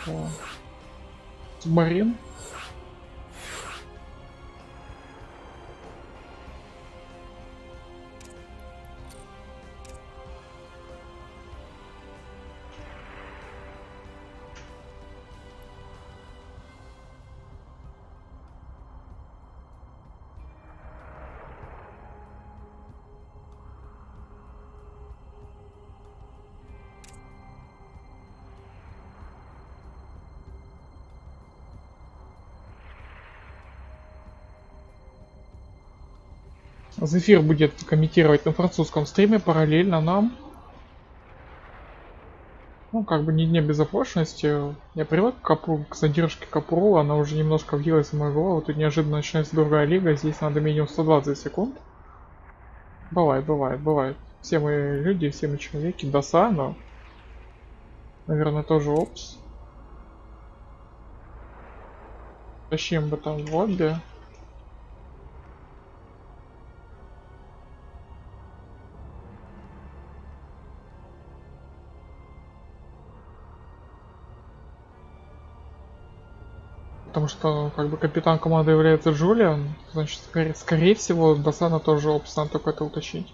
Субмарин. Зефир будет комментировать на французском стриме параллельно нам. Ну, как бы не дня безопасности. Я привык к задержке Капру, она уже немножко въелась в мою голову. Тут неожиданно начинается другая лига, здесь надо минимум 120 секунд. Бывает. Все мы люди, все мы человеки. Доса, но... Наверное, тоже опс. Тащим бы там в лобби. Потому что как бы капитан команды является Джулиан, значит скорее всего Досана тоже опс, надо только это уточнить.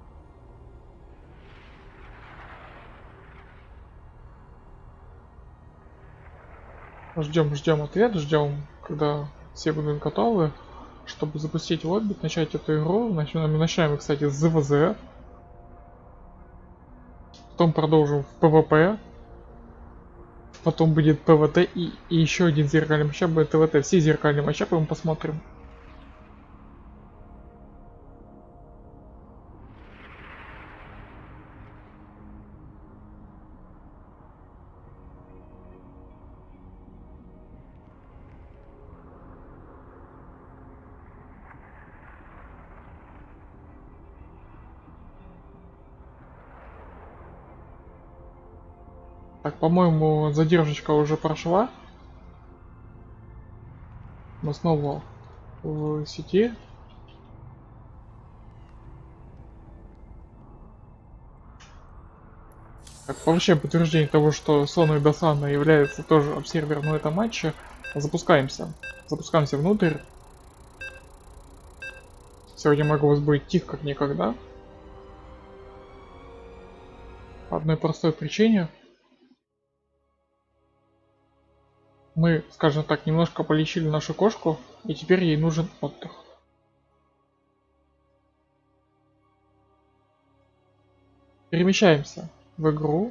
Ждем ответ, ждем, когда все будут готовы, чтобы запустить лобби, начать эту игру. Начинаем, кстати, с ЗВЗ. Потом продолжим в ПВП. Потом будет ПВТ и еще один зеркальный матчап будет ТВТ. Все зеркальные матчапы мы посмотрим. Так, по-моему, задержечка уже прошла. Мы снова в сети. Так, получаем подтверждение того, что Сону и Досана являются тоже обсервером на этом матче. Запускаемся. Запускаемся внутрь. Сегодня могу вас будет тихо как никогда. По одной простой причине. Мы, скажем так, немножко полечили нашу кошку, и теперь ей нужен отдых. Перемещаемся в игру.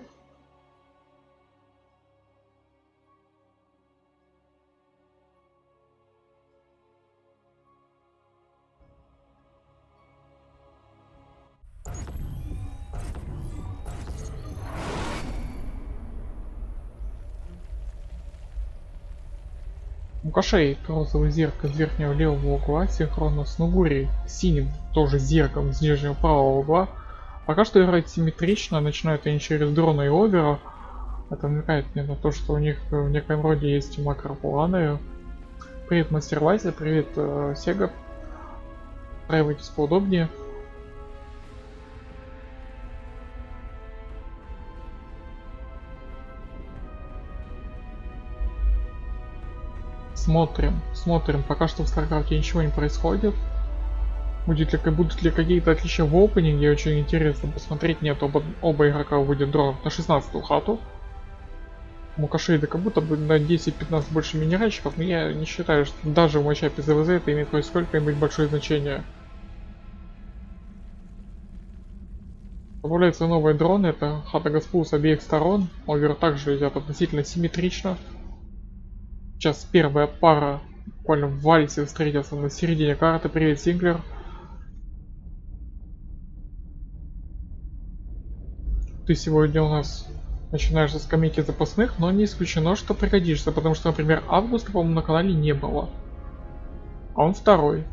Мукашей розовый зеркало из верхнего левого угла синхронно с Нугури синим тоже зеркалом из нижнего правого угла. Пока что играть симметрично, начинают они через дрона и овера. Это намекает мне на то, что у них в некоем роде есть макропланы. Привет, Мастер Лайзер, привет, Сега. Устраивайтесь поудобнее. Смотрим. Пока что в Старкрафте ничего не происходит. Будут ли какие-то отличия в опенинге, очень интересно посмотреть. Нет, оба игрока вводят дронов на 16-ю хату. Мукашейда как будто бы на 10-15 больше минеральщиков, но я не считаю, что даже в матчапе ЗВЗ это имеет хоть сколько-нибудь большое значение. Добавляются новые дроны, это хата Гаспул с обеих сторон. Овер также идет относительно симметрично. Сейчас первая пара буквально в вальсе встретился на середине карты. Привет, Синглер. Ты сегодня у нас начинаешь со скамейки запасных, но не исключено, что пригодишься, потому что, например, Августа, по-моему, на канале не было. А он второй.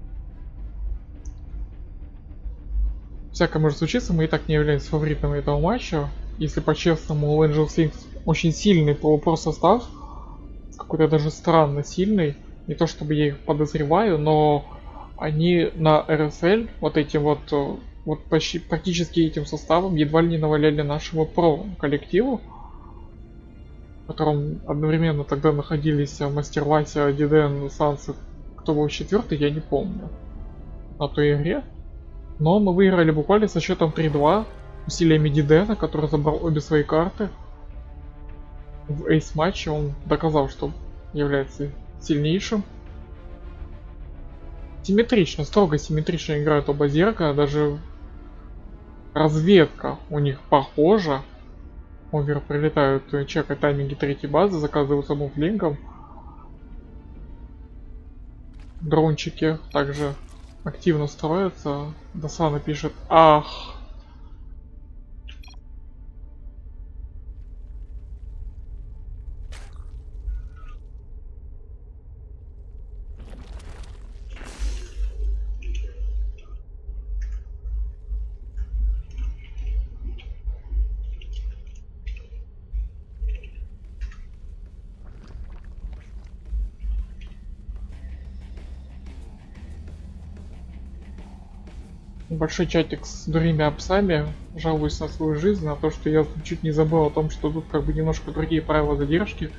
Всякое может случиться, мы и так не являемся фаворитами этого матча. Если по-честному, у Angel Wings очень сильный полупро состав. Какой-то даже странно сильный. Не то чтобы я их подозреваю, но они на РСЛ вот этим вот почти практически этим составом едва ли не наваляли нашему про коллективу. в котором одновременно тогда находились Мастер Вася, Диден, Сансы. Кто был четвертый, я не помню на той игре. Но мы выиграли буквально со счетом 3-2 усилиями Дидена, который забрал обе свои карты. В эйс-матче он доказал, что является сильнейшим. Симметрично, строго симметрично играют оба зеркала, даже разведка у них похожа. Овер прилетают, чекают тайминги третьей базы, заказываются мувлинком. Дрончики также активно строятся. Досана пишет: ах. Большой чатик с другими псами, жалуюсь на свою жизнь, на то, что я чуть не забыл о том, что тут как бы немножко другие правила задержки.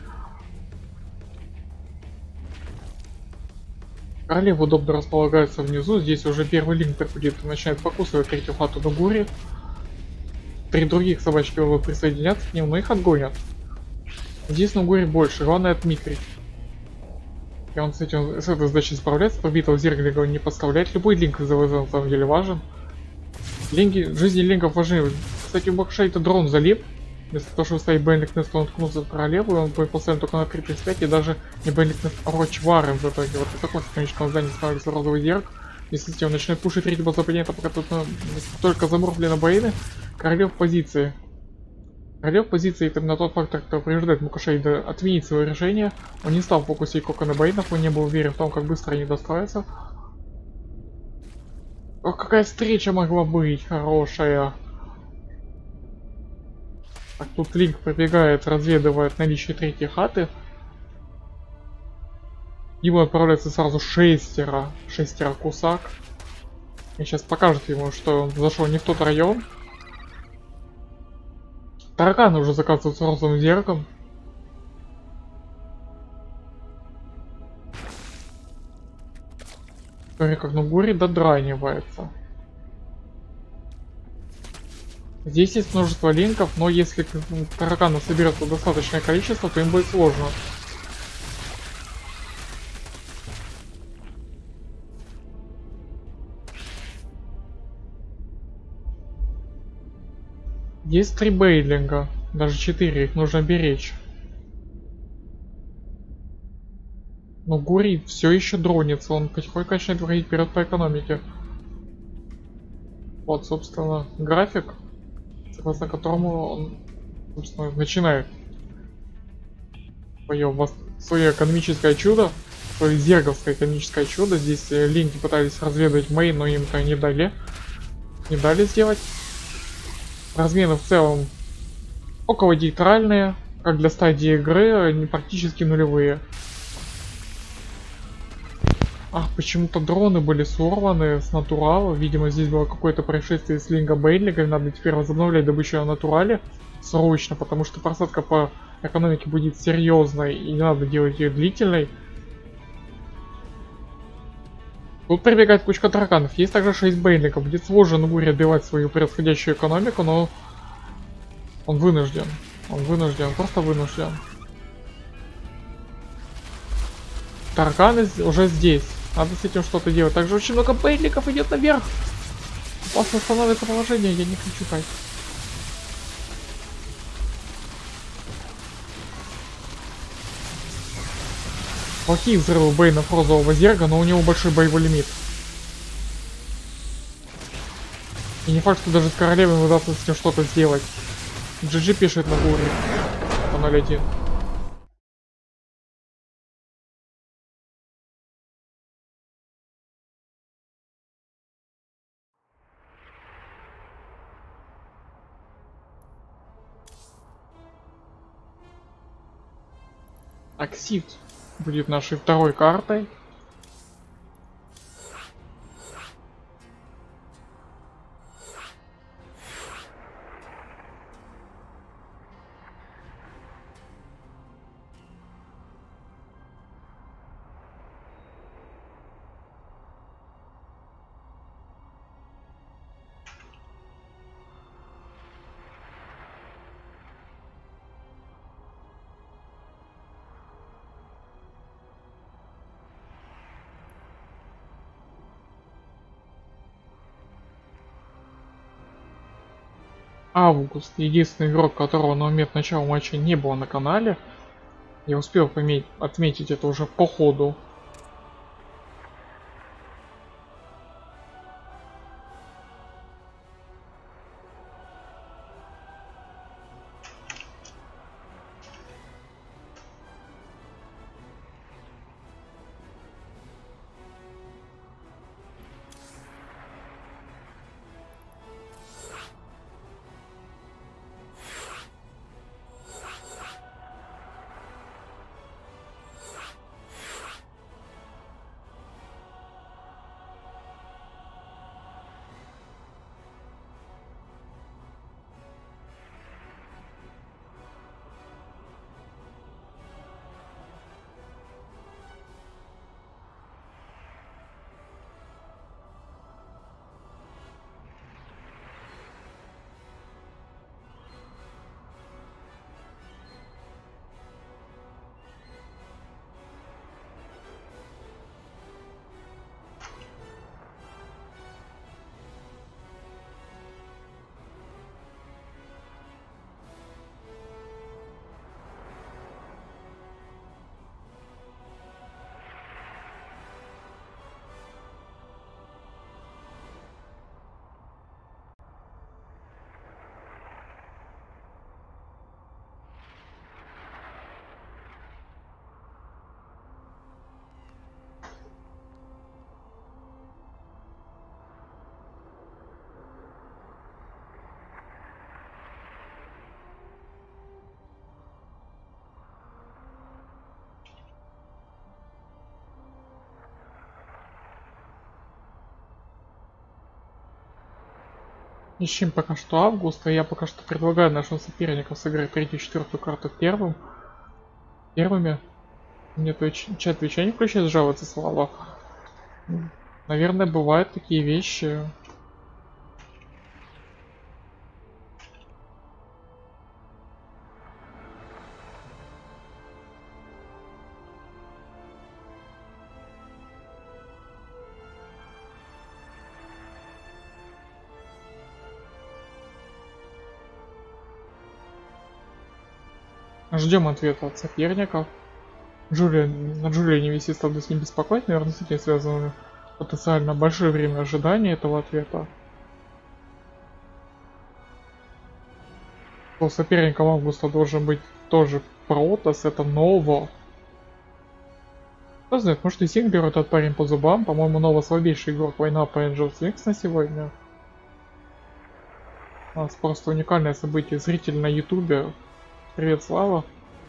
Королевы удобно располагаются внизу, здесь уже первый линк приходит и начинает покусывать третью хату Нугури. 3 других собачки уже присоединятся к ним, но их отгонят. Здесь Нугури больше, главное отмикрить. И он с этой задачей справляется, побитого зеркала не подставляет. Любой линк из ЛВЗ на самом деле важен. Жизни линков важны. Кстати, у Бакшайта дрон залип. Вместо того, чтобы ставить Бенлик Нест, он ткнулся в королеву, и он будет поставлен только на 3.35, и даже не Бенлик Нест, а Рочварен в итоге. Вот в таком конечном здании становится розовый зерк. Если он начинает пушить третий база планета, пока тут только замурфлено Бейны, королев в позиции. Королев в позиции — это именно тот фактор, который принуждает Мукашейда отменить свое решение. Он не стал фокусить Кока на Бейнов, он не был уверен в том, как быстро они достроятся. Ох, какая встреча могла быть хорошая. Так, тут Линк пробегает, разведывает наличие третьей хаты. Ему отправляется сразу шестеро кусак. И сейчас покажет ему, что он зашел не в тот район. Тараканы уже заказываются розовым зеркалом. Смотри, как Нугури додранивается. Здесь есть множество линков, но если тараканов соберется достаточное количество, то им будет сложно. Есть 3 бейлинга, даже 4, их нужно беречь. Но Гури все еще дронится, он потихоньку начинает выходить вперед по экономике. Вот, собственно, график, согласно которому он, собственно, начинает свое экономическое чудо, свое зерговское экономическое чудо. Здесь линки пытались разведать мейн, но им это не дали сделать. Размены в целом около нейтральные, как для стадии игры, они практически нулевые. Ах, почему-то дроны были сорваны с натурала. Видимо, здесь было какое-то происшествие с Линга Бейлига. Надо теперь возобновлять добычу на натурале срочно, потому что просадка по экономике будет серьезной и не надо делать ее длительной. Тут прибегает кучка тараканов. Есть также 6 бейликов. Будет сложно Нугури отбивать свою превосходящую экономику, но он вынужден. Просто вынужден. Тараканы уже здесь. Надо с этим что-то делать. Также очень много бейликов идет наверх. Опасно становится положение, я не хочу так. Плохие взрывы бейнов розового зерга, но у него большой боевой лимит. И не факт, что даже с королевой удастся с ним что-то сделать. GG пишет на буре. По 0.1. Оксид будет нашей второй картой. Август, единственный игрок, которого на момент начала матча не было на канале. Я успел отметить это уже по ходу. Ищем пока что августа. Я пока что предлагаю нашим соперникам сыграть третью и четвертую карту первыми. Мне чат Твича не включает, жалуется Слава. Наверное, бывают такие вещи. Ждем ответа от соперников. На Джулия не висит стал с ним беспокоить, наверное, с этим связано потенциально большое время ожидания этого ответа. У соперника Августа должен быть тоже Протас, это Ново. Кто знает, может и Сингер этот парень по зубам. По-моему, Ново слабейший игрок война по Angel Wings на сегодня. У нас просто уникальное событие. Зритель на ютубе. Привет, Слава.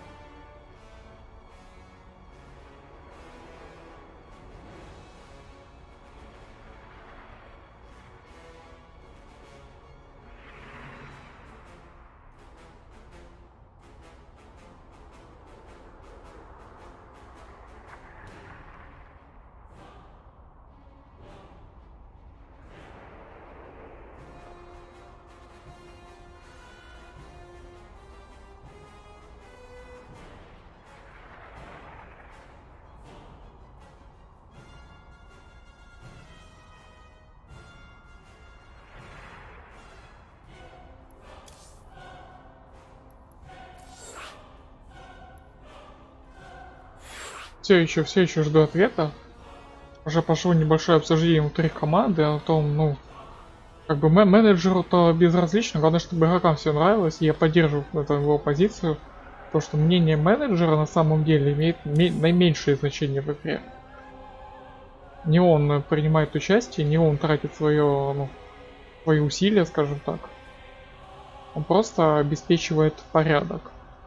Все еще жду ответа. Уже пошло небольшое обсуждение внутри команды о том, ну, как бы менеджеру-то безразлично, главное, чтобы игрокам все нравилось, и я поддерживаю его позицию, то что мнение менеджера на самом деле имеет наименьшее значение в игре. Не он принимает участие, не он тратит свои усилия, скажем так. Он просто обеспечивает порядок.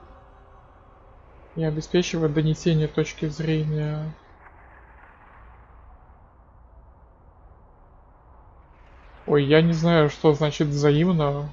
И обеспечивает донесение точки зрения. Ой, я не знаю, что значит взаимно.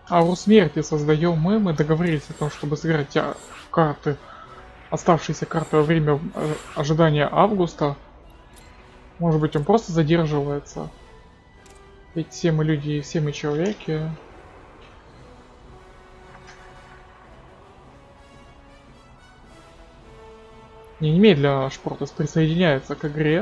Ауру смерти создаем мы договорились о том, чтобы сыграть карты, оставшиеся карты во время ожидания Августа. Может быть, он просто задерживается. Ведь все мы люди, все мы человеки. Немедленно Шпортес присоединяется к игре.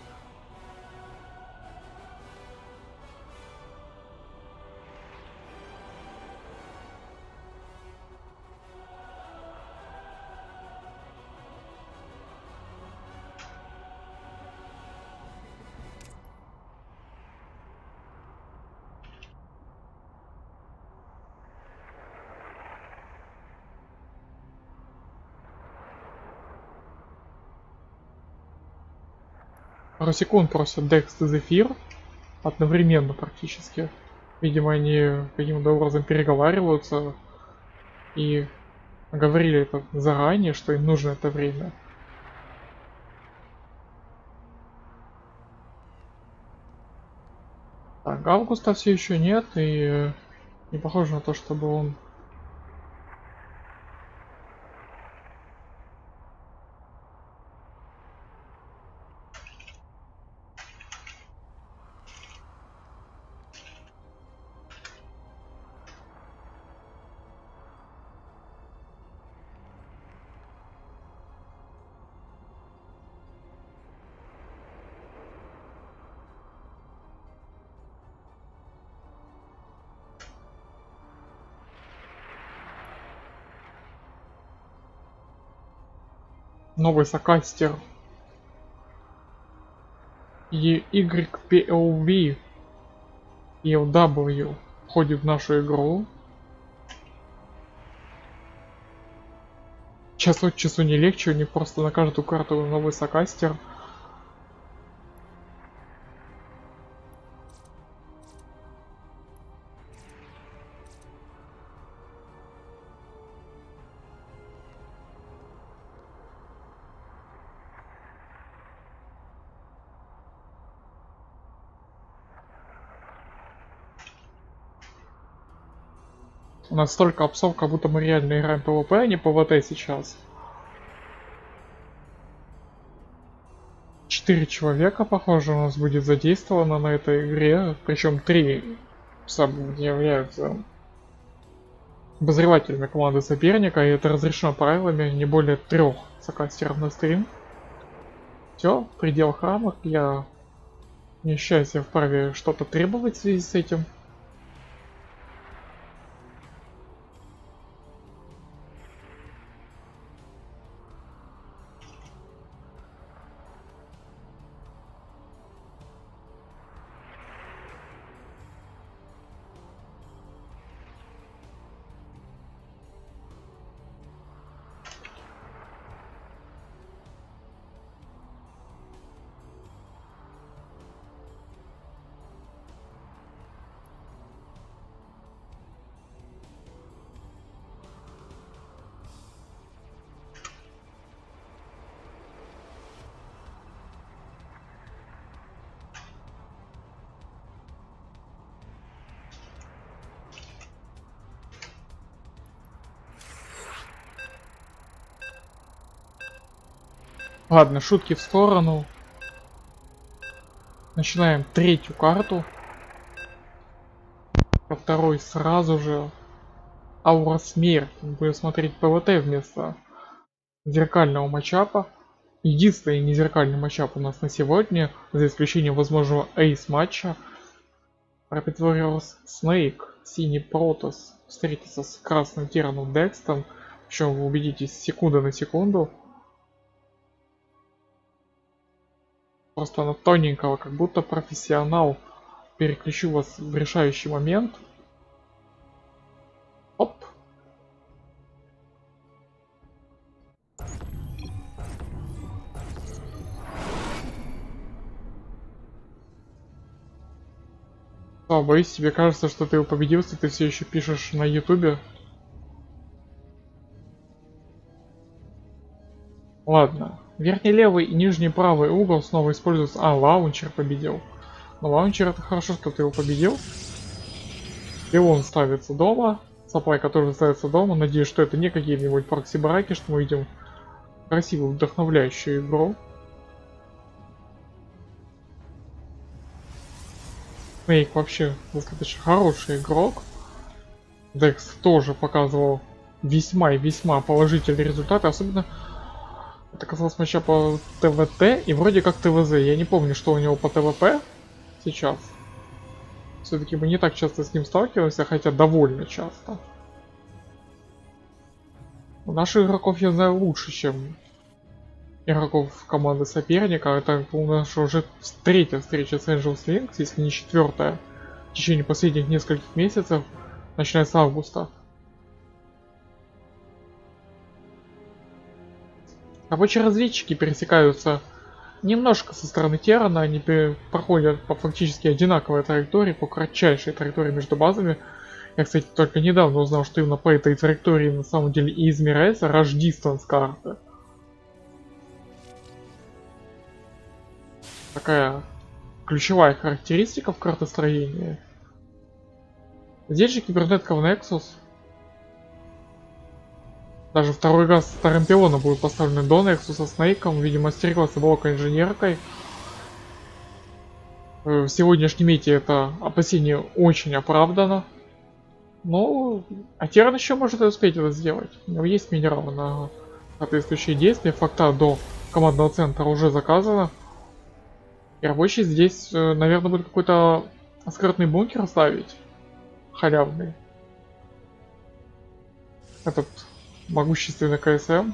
Пару секунд просят Декс и Зефир. Одновременно практически. Видимо, они каким-то образом переговариваются. И говорили это заранее, что им нужно это время. Так, Августа все еще нет, и не похоже на то, чтобы он... Новый сокастер YPLV ELW входит в нашу игру. Час от часу не легче, у них просто на каждую карту новый сокастер. У нас столько опсов, как будто мы реально играем PvP, а не PvT сейчас. 4 человека, похоже, у нас будет задействовано на этой игре. Причем 3 пса являются обозревателями команды соперника, и это разрешено правилами, не более 3 сокастеров на стрим. Все, в пределах рамок, я не ощущаю себя вправе что-то требовать в связи с этим. Ладно, шутки в сторону. Начинаем 3-ю карту. По 2-й сразу же Аура смерти. Будем смотреть ПВТ вместо зеркального матчапа. Единственный незеркальный матчап у нас на сегодня, за исключением возможного эйс матча. Rapid Warriors Snake, синий Протос встретится с красным Тираном Декстом. Причем вы убедитесь секунда на секунду. Просто на тоненького, как будто профессионал. Переключу вас в решающий момент. Оп. А, боюсь, тебе кажется, что ты его победил, если ты все еще пишешь на ютубе. Ладно. Верхний левый и нижний правый угол снова используются. А, лаунчер победил. Но лаунчер — это хорошо, что ты его победил. Пилон ставится дома. Саплайка тоже ставится дома. Надеюсь, что это не какие-нибудь прокси-бараки, что мы видим красивую, вдохновляющую игру. Снейк вообще достаточно хороший игрок. Декс тоже показывал весьма и весьма положительные результаты. Особенно это касалось матча по ТВТ и вроде как ТВЗ. Я не помню, что у него по ТВП сейчас. Все-таки мы не так часто с ним сталкиваемся, хотя довольно часто. У наших игроков я знаю лучше, чем игроков команды соперника. Это у нас уже третья встреча с Angel's Links, если не четвертая, в течение последних нескольких месяцев, начиная с августа. Рабочие разведчики пересекаются немножко со стороны Террана, они проходят по фактически одинаковой траектории, по кратчайшей траектории между базами. Я, кстати, только недавно узнал, что именно по этой траектории на самом деле и измеряется rush distance карты. Такая ключевая характеристика в картостроении. Здесь же кибернетка в Nexus. Даже второй раз старым пилоном будет поставлен до Nexus с Снейком, видимо, стереглась блока инженеркой. В сегодняшнем мете это опасение очень оправдано. Ну, а Терран еще может успеть это сделать. У него есть минералы на соответствующие действия. Факта до командного центра уже заказано. И рабочий здесь, наверное, будет какой-то скрытный бункер ставить. Халявный. Этот могущественный КСМ.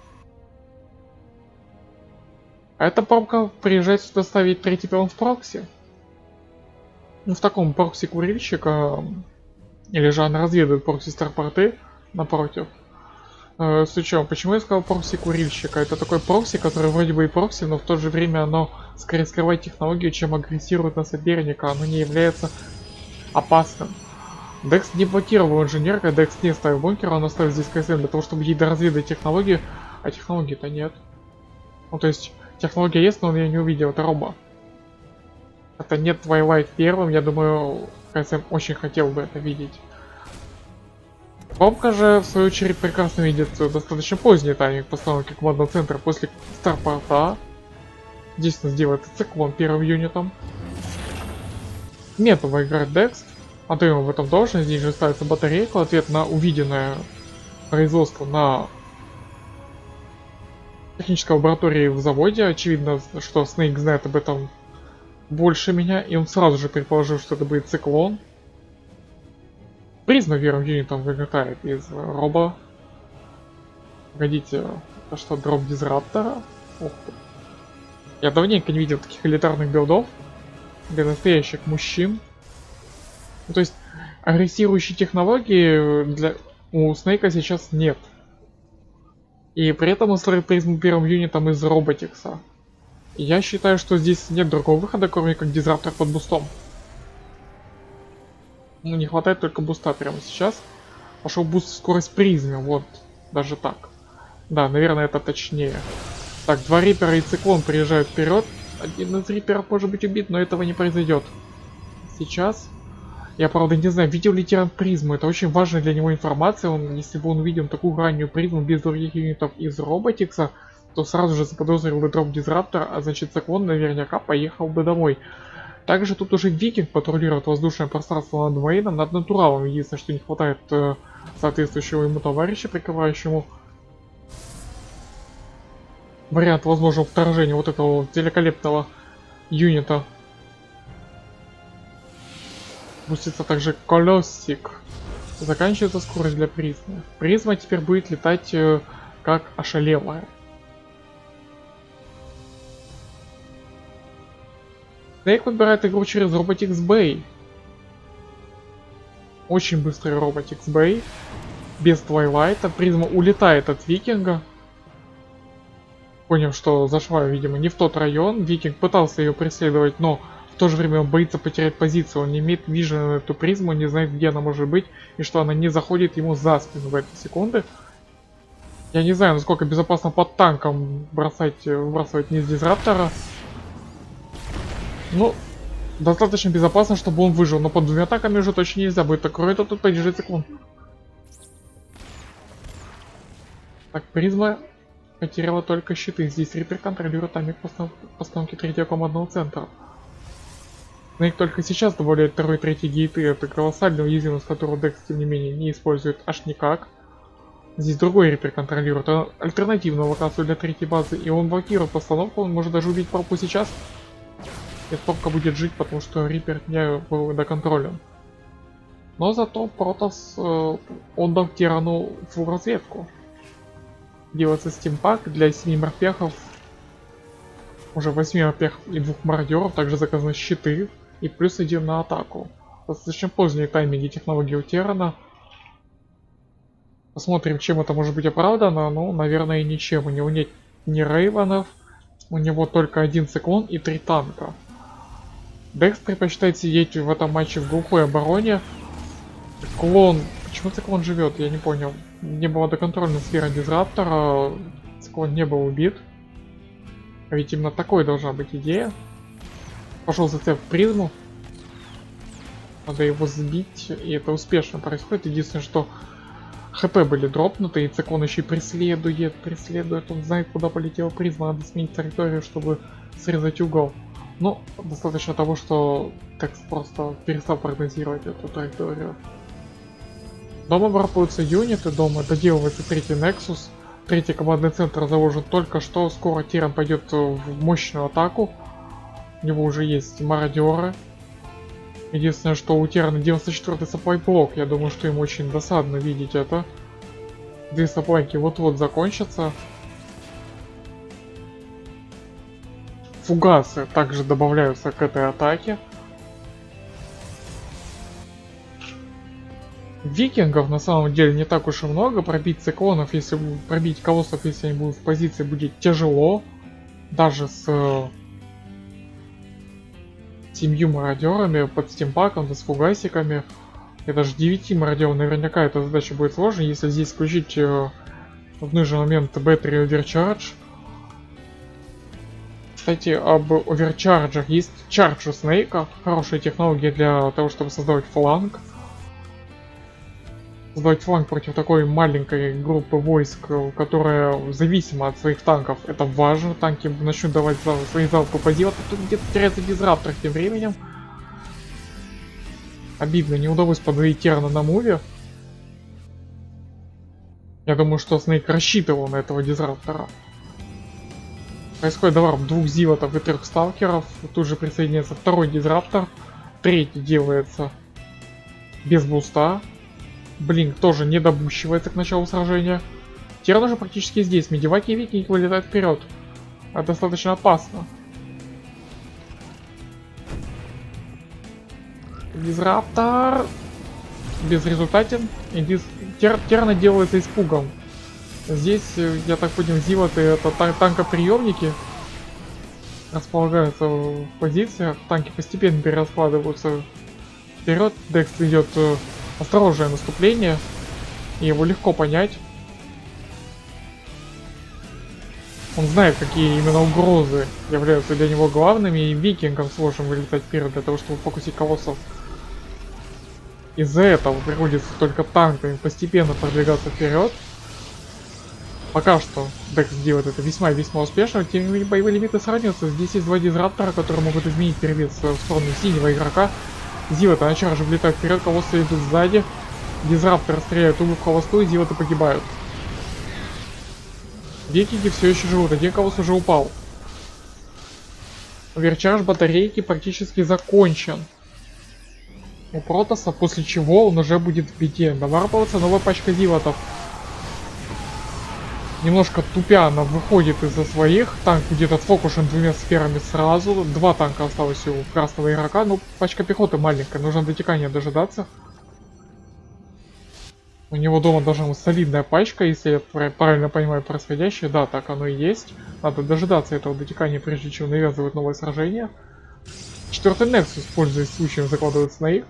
А эта пробка приезжает сюда ставить третий пилон в прокси. Ну, в таком прокси курильщика. Или же она разведывает прокси старпорты напротив. С учетом, почему я сказал прокси курильщика? Это такой прокси, который вроде бы и прокси, но в то же время оно скорее скрывает технологию, чем агрессирует на соперника. Оно не является опасным. Декс не блокировал инженерка, Декс не ставил бункер, он оставил здесь КСМ для того, чтобы ей доразведать технологию, а технологии-то нет. Ну то есть, технология есть, но он ее не увидел, это Роба. Это нет Twilight первым, я думаю, КСМ очень хотел бы это видеть. Бомка же, в свою очередь, прекрасно видит достаточно поздний тайминг постановки командного центра после старпорта. Здесь он сделает циклон первым юнитом. Метово играет Декс. А то ему в этом должен. Здесь же ставится батарейка в ответ на увиденное производство на технической лаборатории в заводе. Очевидно, что Снейк знает об этом больше меня, и он сразу же предположил, что это будет циклон. Призма первым юнитом вылетает из Роба. Погодите, это что, дроп дизраптора? Ух ты. Я давненько не видел таких элитарных билдов для настоящих мужчин. Ну, то есть агрессирующей технологии у Снейка сейчас нет. И при этом он строит призму первым юнитом из Роботикса. Я считаю, что здесь нет другого выхода, кроме как дизраптор под бустом. Ну, не хватает только буста прямо сейчас. Пошел буст в скорость призме, вот, даже так. Да, наверное, это точнее. Так, два рипера и циклон приезжают вперед. Один из риперов может быть убит, но этого не произойдет. Сейчас. Я, правда, не знаю, видел ли Терран призму. Это очень важная для него информация. Если бы он увидел такую раннюю призму без других юнитов из Роботикса, то сразу же заподозрил бы дроп дизраптора, а значит циклон наверняка поехал бы домой. Также тут уже Викинг патрулирует воздушное пространство над Вейном, над Натуралом. Единственное, что не хватает соответствующего ему товарища, прикрывающему вариант возможного вторжения вот этого великолепного юнита. Пустится также колесик. Заканчивается скорость для призмы. Призма теперь будет летать как ошалелая. Снейк выбирает игру через Robotics Bay. Очень быстрый Robotics Bay. Без Твайлайта. Призма улетает от Викинга. Понял, что зашла, видимо, не в тот район. Викинг пытался ее преследовать, но в то же время он боится потерять позицию. Он не имеет вижена на эту призму, не знает, где она может быть, и что она не заходит ему за спину в эти секунды. Я не знаю, насколько безопасно под танком выбрасывать вниз дизраптора. Ну, Достаточно безопасно, чтобы он выжил, но под двумя атаками уже точно нельзя будет. Так, это тут поддержит циклон. Так, призма потеряла только щиты. Здесь Риппер контролирует тайминг постановки третьего командного центра. Снейк только сейчас добавляет второй и третий гейты. Это колоссальная уязвимость, которую Декс, тем не менее, не использует аж никак. Здесь другой Риппер контролирует альтернативную локацию для третьей базы. И он блокирует постановку, он может даже убить Пропу сейчас. И Топка будет жить, потому что Риппер не был доконтролен. Но зато Протос отдал Тирану фул разведку. Делается стимпак для 7 морпехов, уже 8 морпехов и 2 мародеров, также заказаны щиты и плюс 1 на атаку. Достаточно поздние тайминги технологии у Террана. Посмотрим, чем это может быть оправдано. Ну, наверное, ничем. У него нет ни рейвенов, у него только 1 циклон и 3 танка. Декс предпочитает сидеть в этом матче в глухой обороне. Циклон... Почему циклон живет? Я не понял. Не было доконтрольной сферы Дизраптора, циклон не был убит. А ведь именно такой должна быть идея. Пошел зацеп в призму. Надо его сбить, и это успешно происходит. Единственное, что ХП были дропнуты, и циклон еще и преследует. Он знает, куда полетела призма. Надо сменить траекторию, чтобы срезать угол. Но достаточно того, что текст просто перестал прогнозировать эту траекторию. Дома варпаются юниты, дома доделывается третий Nexus. Третий командный центр заложен только что. Скоро Тиран пойдет в мощную атаку. У него уже есть мародеры. Единственное, что у Тирана 94-й сапплай-блок. Я думаю, что им очень досадно видеть это. 2 сапплайки вот-вот закончатся. Фугасы также добавляются к этой атаке. Викингов на самом деле не так уж и много. Пробить циклонов, если пробить колоссов, если они будут в позиции, будет тяжело. Даже с 7 мародерами под стимпаком, да с фугасиками. И даже 9 мародеров наверняка эта задача будет сложной, если здесь включить в нужный момент Battery Overcharge. Кстати, об оверчарджах. Есть чардж у Снейка. Хорошая технология для того, чтобы создавать фланг. Создавать фланг против такой маленькой группы войск, которая зависима от своих танков. Это важно. Танки начнут давать свои залпы по зилу. Тут где-то теряется Дизраптор тем временем. Обидно, не удалось подловить Террана на муве. Я думаю, что Снейк рассчитывал на этого Дизраптора. Происходит варп 2 зилотов и 3 сталкеров. Тут же присоединяется второй Дизраптор. Третий делается без буста. Блинк тоже не добущивается к началу сражения. Терран уже практически здесь. Медиваки и викинги вылетают вперед. Это достаточно опасно. Дизраптор безрезультатен. Террана делается испугом. Здесь, я так понял, зилоты это танкоприемники. Располагаются в позициях. Танки постепенно перераскладываются вперед. Декс идет осторожное наступление. И его легко понять. Он знает, какие именно угрозы являются для него главными. И викингам сложно вылетать вперед для того, чтобы фокусить колоссов. Из-за этого приходится только танками постепенно продвигаться вперед. Пока что Декс делает это весьма и весьма успешно. Тем не менее, боевые лимиты сравниваются. Здесь есть 2 Дизраптора, которые могут изменить перевес в сторону синего игрока. Зилоты на чарже влетают вперед, колоссы идут сзади. Дизрапторы стреляют угол в холостую, и зилоты погибают. Викинги все еще живут, один колосс уже упал. Оверчарж батарейки практически закончен у Протоса, после чего он уже будет в беде. Доварпывается новая пачка зилотов. Немножко тупя она выходит из-за своих. Танк будет отфокушен 2 сферами сразу. 2 танка осталось у красного игрока. Ну, пачка пехоты маленькая, нужно дотекания дожидаться. У него дома должна быть солидная пачка, если я правильно понимаю происходящее. Да, так оно и есть. Надо дожидаться этого дотекания, прежде чем навязывать новое сражение. 4-й Nexus, пользуясь случаем, закладывает Снейк.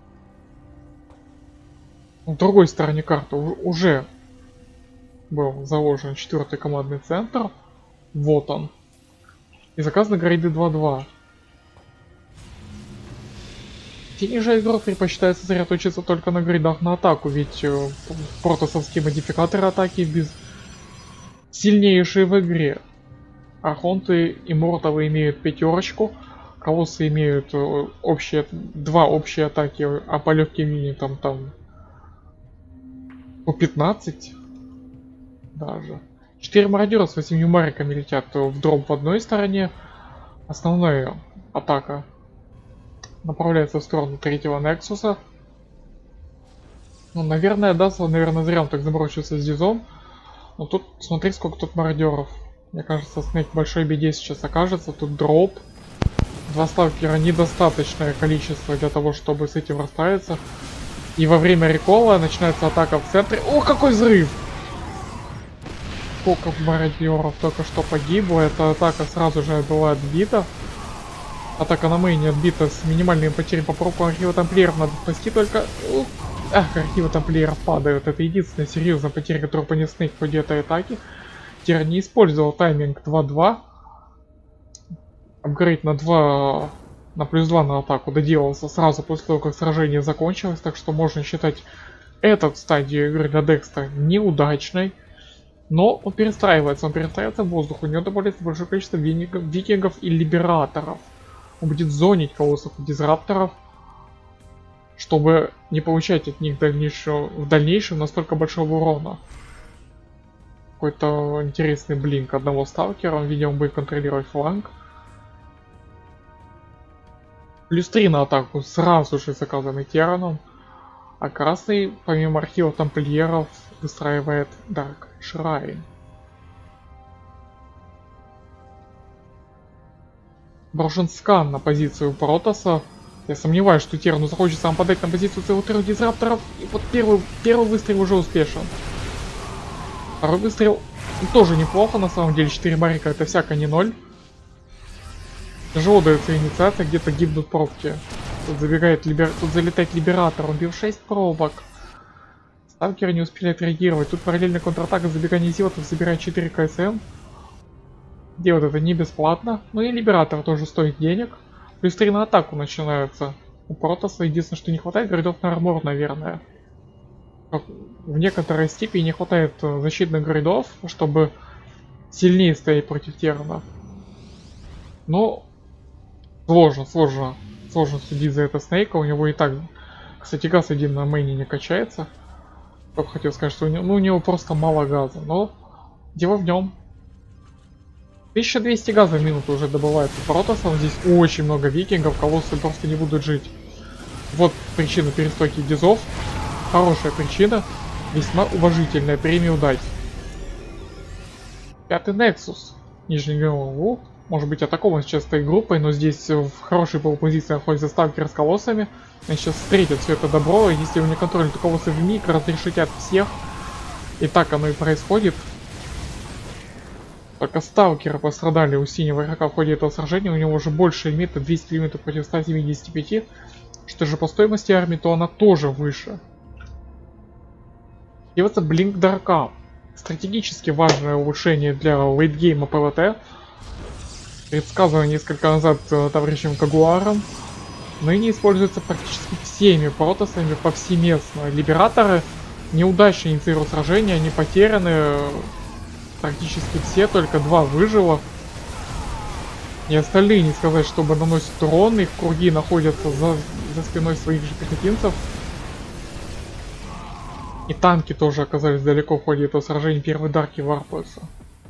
В другой стороне карты уже был заложен 4-й командный центр. Вот он. И заказаны грейды 2-2. Синий же игрок предпочитает сосредоточиться только на гридах на атаку, ведь протосовские модификаторы атаки сильнейшие в игре. Архонты и Мортовы имеют пятерочку, колоссы имеют два общие атаки, а по легким юнитам там по 15 даже. 4 мародера с 8 мариками летят в дроп в одной стороне. Основная атака направляется в сторону третьего Нексуса. Ну, наверное, да, наверное, зря он так заморочился с дизом. Но тут, смотри, сколько тут мародеров. Мне кажется, Снейк в большой беде сейчас окажется. Тут дроп. 2 сталкера недостаточное количество для того, чтобы с этим расправиться. И во время рекола начинается атака в центре. О, какой взрыв! Сколько мародеров только что погибло. Эта атака сразу же была отбита. Атака на мейне отбита с минимальными потерями. По пробку архива тамплиеров надо спасти только... Ах, архивы тамплиеров падают. Это единственная серьезная потеря, которую понес Снейк в ходе этой атаки. Теперь не использовал тайминг 2-2. Апгрейд на плюс 2 на атаку доделался сразу после того, как сражение закончилось. Так что можно считать эту стадию игры для Декста неудачной. Но он перестраивается в воздух. У него добавляется большое количество викингов и либераторов. Он будет зонить колоссов и дизрапторов, чтобы не получать от них в дальнейшем настолько большого урона. Какой-то интересный блинк одного сталкера. Он, видимо, будет контролировать фланг. Плюс 3 на атаку сразу же заказанный Тераном. А красный, помимо архива тамплиеров, выстраивает Dark Shrine. Брошен скан на позицию Протоса. Я сомневаюсь, что Терану захочется сам подать на позицию целых 3 дизрапторов. И вот первый выстрел уже успешен. Второй выстрел тоже неплохо, на самом деле. 4 марика это всяко не 0. Тяжело дается инициация, где-то гибнут пробки. Тут залетает либератор, он бил 6 пробок. Сталкеры не успели отреагировать. Тут параллельно контратака, забегание зилотов, забирает 4 КСМ. Делать это не бесплатно. Но и либератор тоже стоит денег. Плюс 3 на атаку начинаются у Протоса. Единственное, что не хватает гридов на армор, наверное. В некоторой степени не хватает защитных гридов, чтобы сильнее стоять против Терана. Но сложно судить за это Снейка. У него и так, кстати, газ один на мейне не качается. Только хотел сказать, что у него просто мало газа. Но дело в нем. 1200 газа в минуту уже добывается Протосом. Здесь очень много викингов, колоссы просто не будут жить. Вот причина перестойки дизов. Хорошая причина. Весьма уважительная. Премию дать. 5-й Nexus. Нижний голову. Может быть атакован сейчас этой группой, но здесь в хорошей полупозиции находится сталкер с колоссами. Они сейчас встретят все это добро. Если у них контроль, то колоссы вмиг разрешитят всех. И так оно и происходит. Только сталкеры пострадали у синего игрока в ходе этого сражения. У него уже больше лимита 200 лимитов против 175. Что же по стоимости армии, то она тоже выше. Делается Блинк Дарка. Стратегически важное улучшение для лейтгейма ПВТ. Предсказано несколько назад товарищем Кагуаром. Ныне используется практически всеми протосами повсеместно. Либераторы неудачно инициируют сражения, они потеряны. Практически все, только 2 выжило. И остальные, не сказать, чтобы наносят урон, их круги находятся за спиной своих же пехотинцев. И танки тоже оказались далеко в ходе этого сражения. Первые дарки варпаются.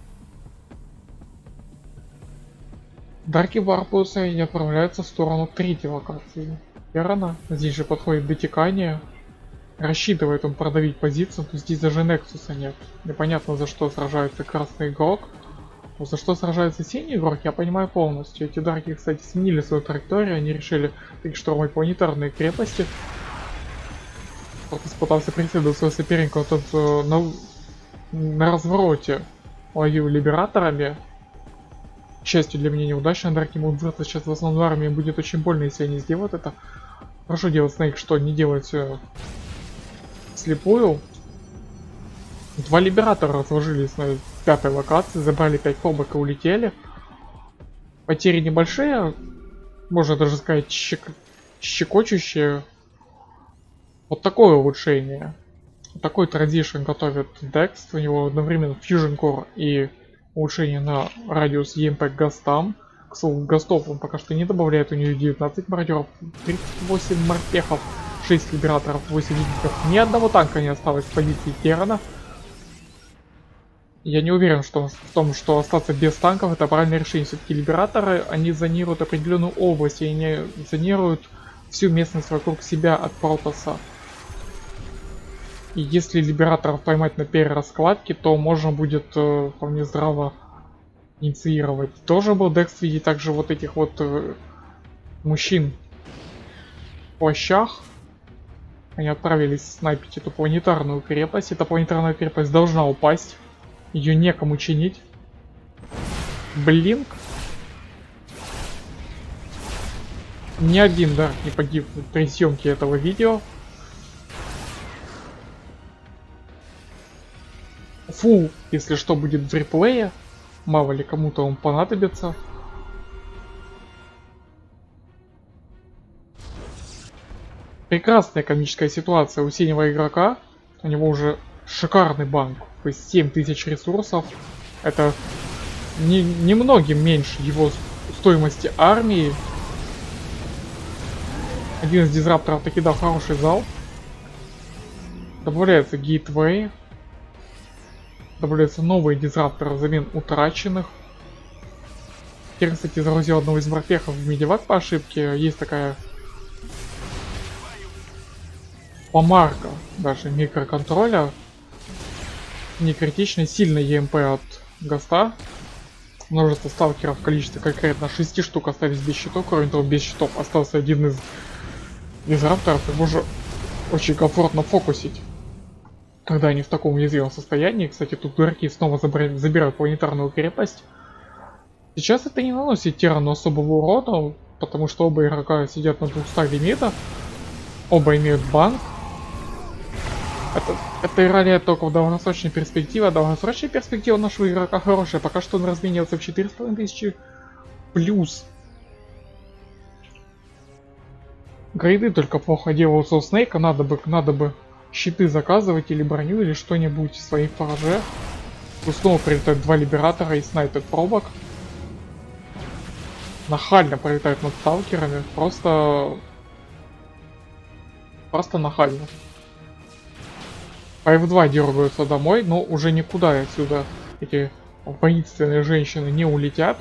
Дарки варпаются и отправляются в сторону 3-й локации. Терана. Здесь же подходит дотекание. Рассчитывает он продавить позицию, но здесь даже Нексуса нет. Непонятно, за что сражается красный игрок. Но за что сражается синий игрок, я понимаю полностью. Эти дарки, кстати, сменили свою траекторию. Они решили штурмовать планетарные крепости. Протос пытался преследовать своего соперника. Тот на развороте ловил либераторами. К счастью для меня неудачно. Дарки могут враться сейчас в основной армии. Будет очень больно, если они сделают это. Хорошо делать Снейк, что не делать все слепую. 2 либератора разложились на 5-й локации, забрали 5 пробок и улетели. Потери небольшие, можно даже сказать щекочущее. Вот такое улучшение. Вот такой традишн готовит Dex. У него одновременно Fusion Core и улучшение на радиус EMP к гастам. К слову, гастов он пока что не добавляет, у нее 19 мародеров, 38 морпехов, 6 либераторов, 8 викингов. Ни одного танка не осталось в позиции Террана. Я не уверен в том, что остаться без танков это правильное решение. Все-таки либераторы, они зонируют определенную область, и они зонируют всю местность вокруг себя от Протоса. И если либераторов поймать на перераскладке, то можно будет вполне здраво инициировать. Должен был Dex видеть также вот этих вот мужчин в плащах. Они отправились снайпить эту планетарную крепость. Эта планетарная крепость должна упасть. Ее некому чинить. Блинк. Ни один Дарк не погиб при съемке этого видео. Фул, если что, будет в реплее. Мало ли кому-то он понадобится. Прекрасная экономическая ситуация у синего игрока. У него уже шикарный банк. То есть 7000 ресурсов. Это немногим меньше его стоимости армии. Один из дизрапторов таки дал хороший зал. Добавляется гейтвей. Добавляются новые дизрапторы взамен утраченных. Теперь, кстати, загрузил одного из морпехов в медивак по ошибке. Есть такая помарка даже микроконтроля. Не критичная, сильная ЕМП от Гаста. Множество сталкеров в количестве конкретно 6 штук остались без щитов. Кроме того, без щитов остался один из дизрапторов. Его же очень комфортно фокусить, когда они в таком уязвимом состоянии. Кстати, тут дураки снова забирают планетарную крепость. Сейчас это не наносит Террану особого урона, потому что оба игрока сидят на 200 лимитах. Оба имеют банк. Это играли только в долгосрочной перспективе. Долгосрочная перспектива нашего игрока хорошая. Пока что он разменился в 4500 плюс. Грейды только плохо делаются у Снейка. Надо бы щиты заказывать или броню, или что-нибудь в своей фарже. Тут снова прилетают два либератора и снайпят пробок. Нахально пролетают над сталкерами. Просто нахально. По F2 дергаются домой, но уже никуда отсюда эти воинственные женщины не улетят.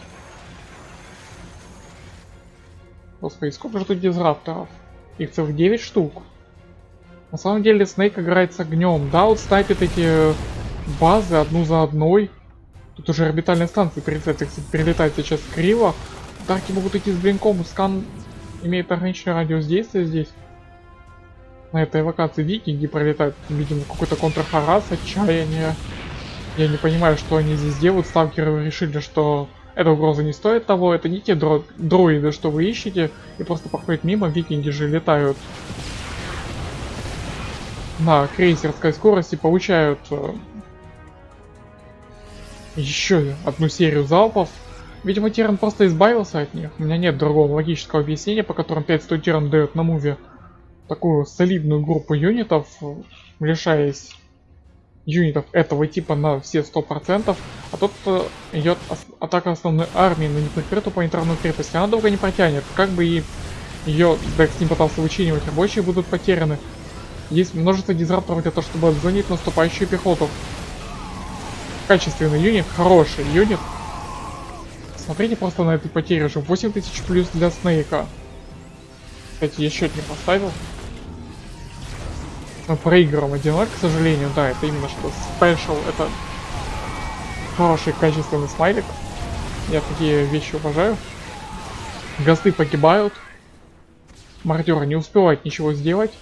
Господи, сколько же тут дизрапторов? Их целых 9 штук. На самом деле Снейк играет с огнем. Да, вот снайпит эти базы одну за одной. Тут уже орбитальные станции прилетают сейчас криво. Дарки могут идти с блинком. Скан имеет ограниченный радиус действия здесь. На этой локации викинги пролетают, видимо, какой-то контрхарас, отчаяние. Я не понимаю, что они здесь делают. Сталкеры решили, что эта угроза не стоит того. Это не те дроиды, что вы ищете, и просто проходят мимо. Викинги же летают на крейсерской скорости, получают еще одну серию залпов. Видимо, Терран просто избавился от них. У меня нет другого логического объяснения, по которым 500 Терран дает на муве такую солидную группу юнитов, лишаясь юнитов этого типа на все 100%, а тут идет атака основной армии на неприкрытую планетарную крепость. Она долго не протянет, как бы и ее Dex не пытался вычинивать, рабочие будут потеряны. Есть множество дизрапторов для того, чтобы отзонить наступающую пехоту. Качественный юнит, хороший юнит. Смотрите просто на эту потерю, уже 8000 плюс для Снейка. Кстати, я счет не поставил. Мы проигрываем 1-0, к сожалению, да, это именно что спешл, это хороший качественный смайлик. Я такие вещи уважаю. Гасты погибают. Мародеры не успевают ничего сделать.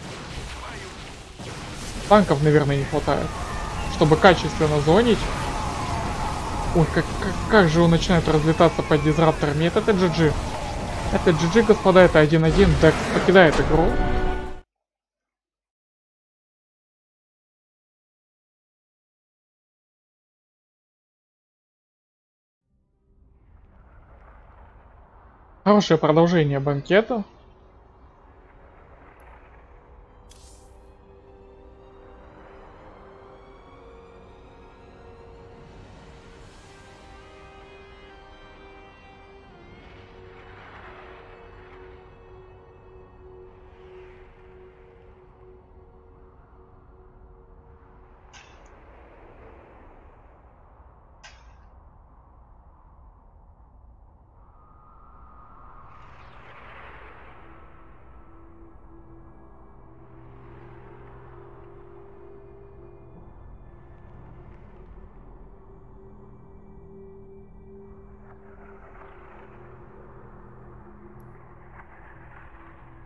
Танков, наверное, не хватает, чтобы качественно зонить. Ой, как же он начинает разлетаться под дизрапторами. Это GG. Это GG, господа, это 1-1. Dex покидает игру. Хорошее продолжение банкета.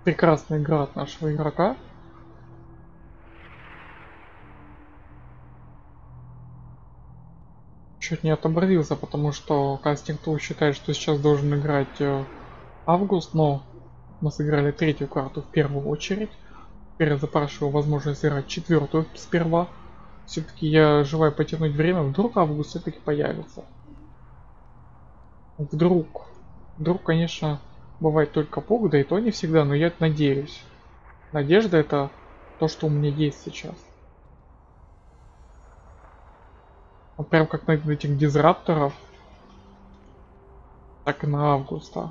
Прекрасная игра от нашего игрока. Чуть не отобразился, потому что кастинг Тул считает, что сейчас должен играть Август, но мы сыграли третью карту в первую очередь. Теперь я запрашиваю возможность сыграть четвертую сперва. Все-таки я желаю потянуть время, вдруг Август все-таки появится. Вдруг. Вдруг, конечно, бывает только Бог, да и то не всегда, но я надеюсь. Надежда это то, что у меня есть сейчас. Вот прям как на этих дизрапторов, так и на Августа.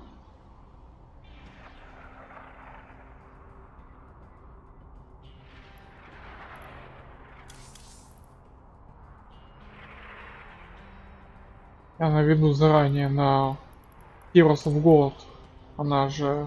Я наведу заранее на Heroes of Gold. Она же...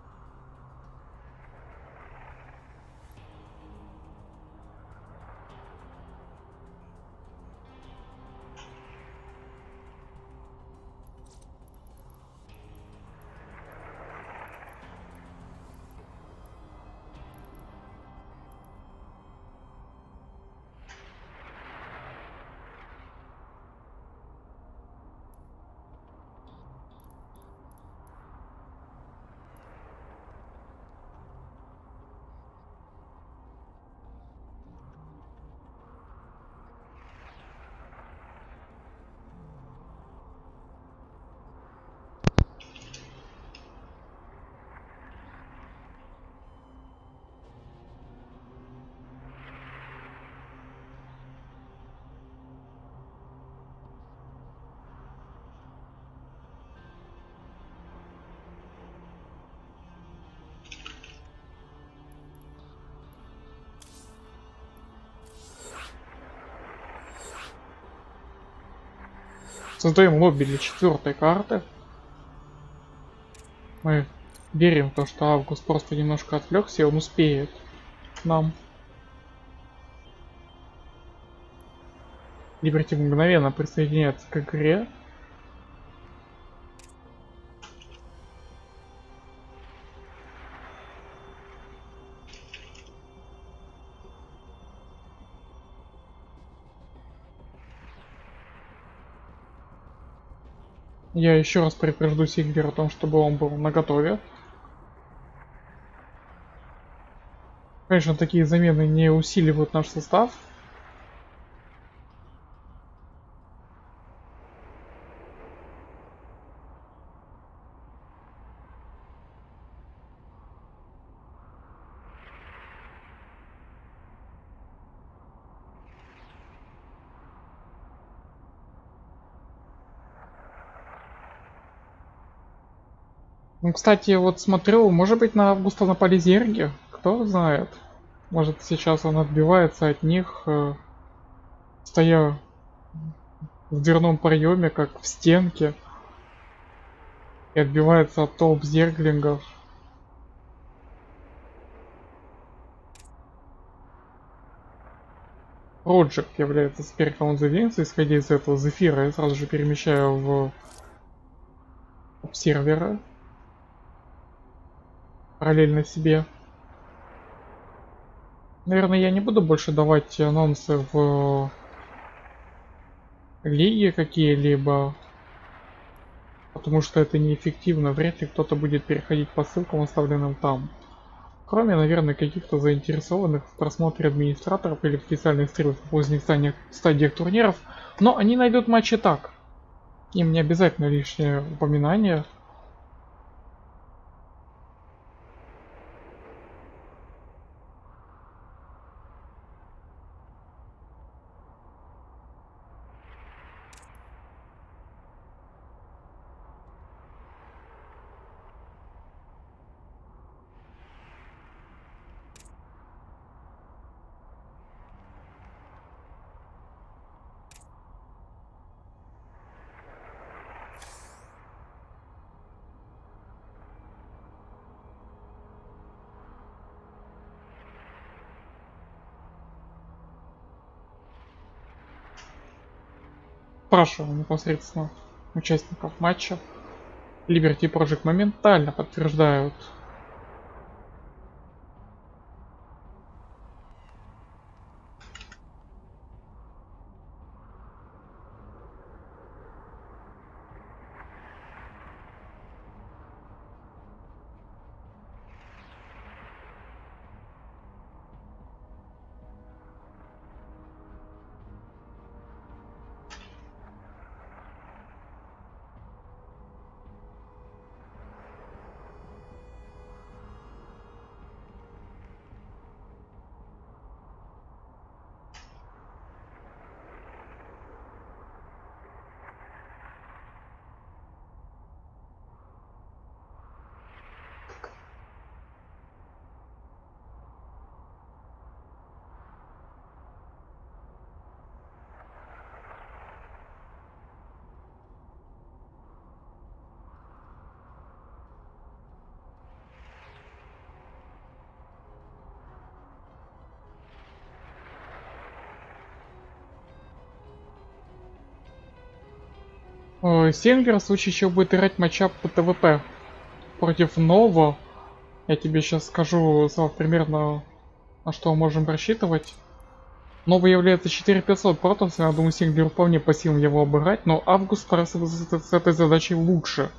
Создаем лобби для четвертой карты. Мы верим в то, что Август просто немножко отвлекся, и он успеет нам. Либерти мгновенно присоединяется к игре. Я еще раз предупрежду Сильвер о том, чтобы он был наготове. Конечно, такие замены не усиливают наш состав. Ну, кстати, вот смотрю, может быть на Августа напали зерги? Кто знает. Может сейчас он отбивается от них, стоя в дверном проеме, как в стенке. И отбивается от толп зерглингов. Проджект является спирком завинца. Исходя из этого Зефира я сразу же перемещаю в обсервера. Параллельно себе. Наверное, я не буду больше давать анонсы в лиге какие-либо. Потому что это неэффективно. Вряд ли кто-то будет переходить по ссылкам, оставленным там. Кроме, наверное, каких-то заинтересованных в просмотре администраторов или в специальных стрелах в поздних стадиях турниров. Но они найдут матчи так. Им не обязательно лишнее упоминание. Спрашиваю непосредственно участников матча. Liberty Project моментально подтверждают Сенгер в случае чего будет играть матчап по ТВП против Ново. Я тебе сейчас скажу примерно, на что мы можем рассчитывать. Новый является 4500 протов, я думаю, Синглеру вполне по силам его обыграть, но Август справится с этой задачей лучше.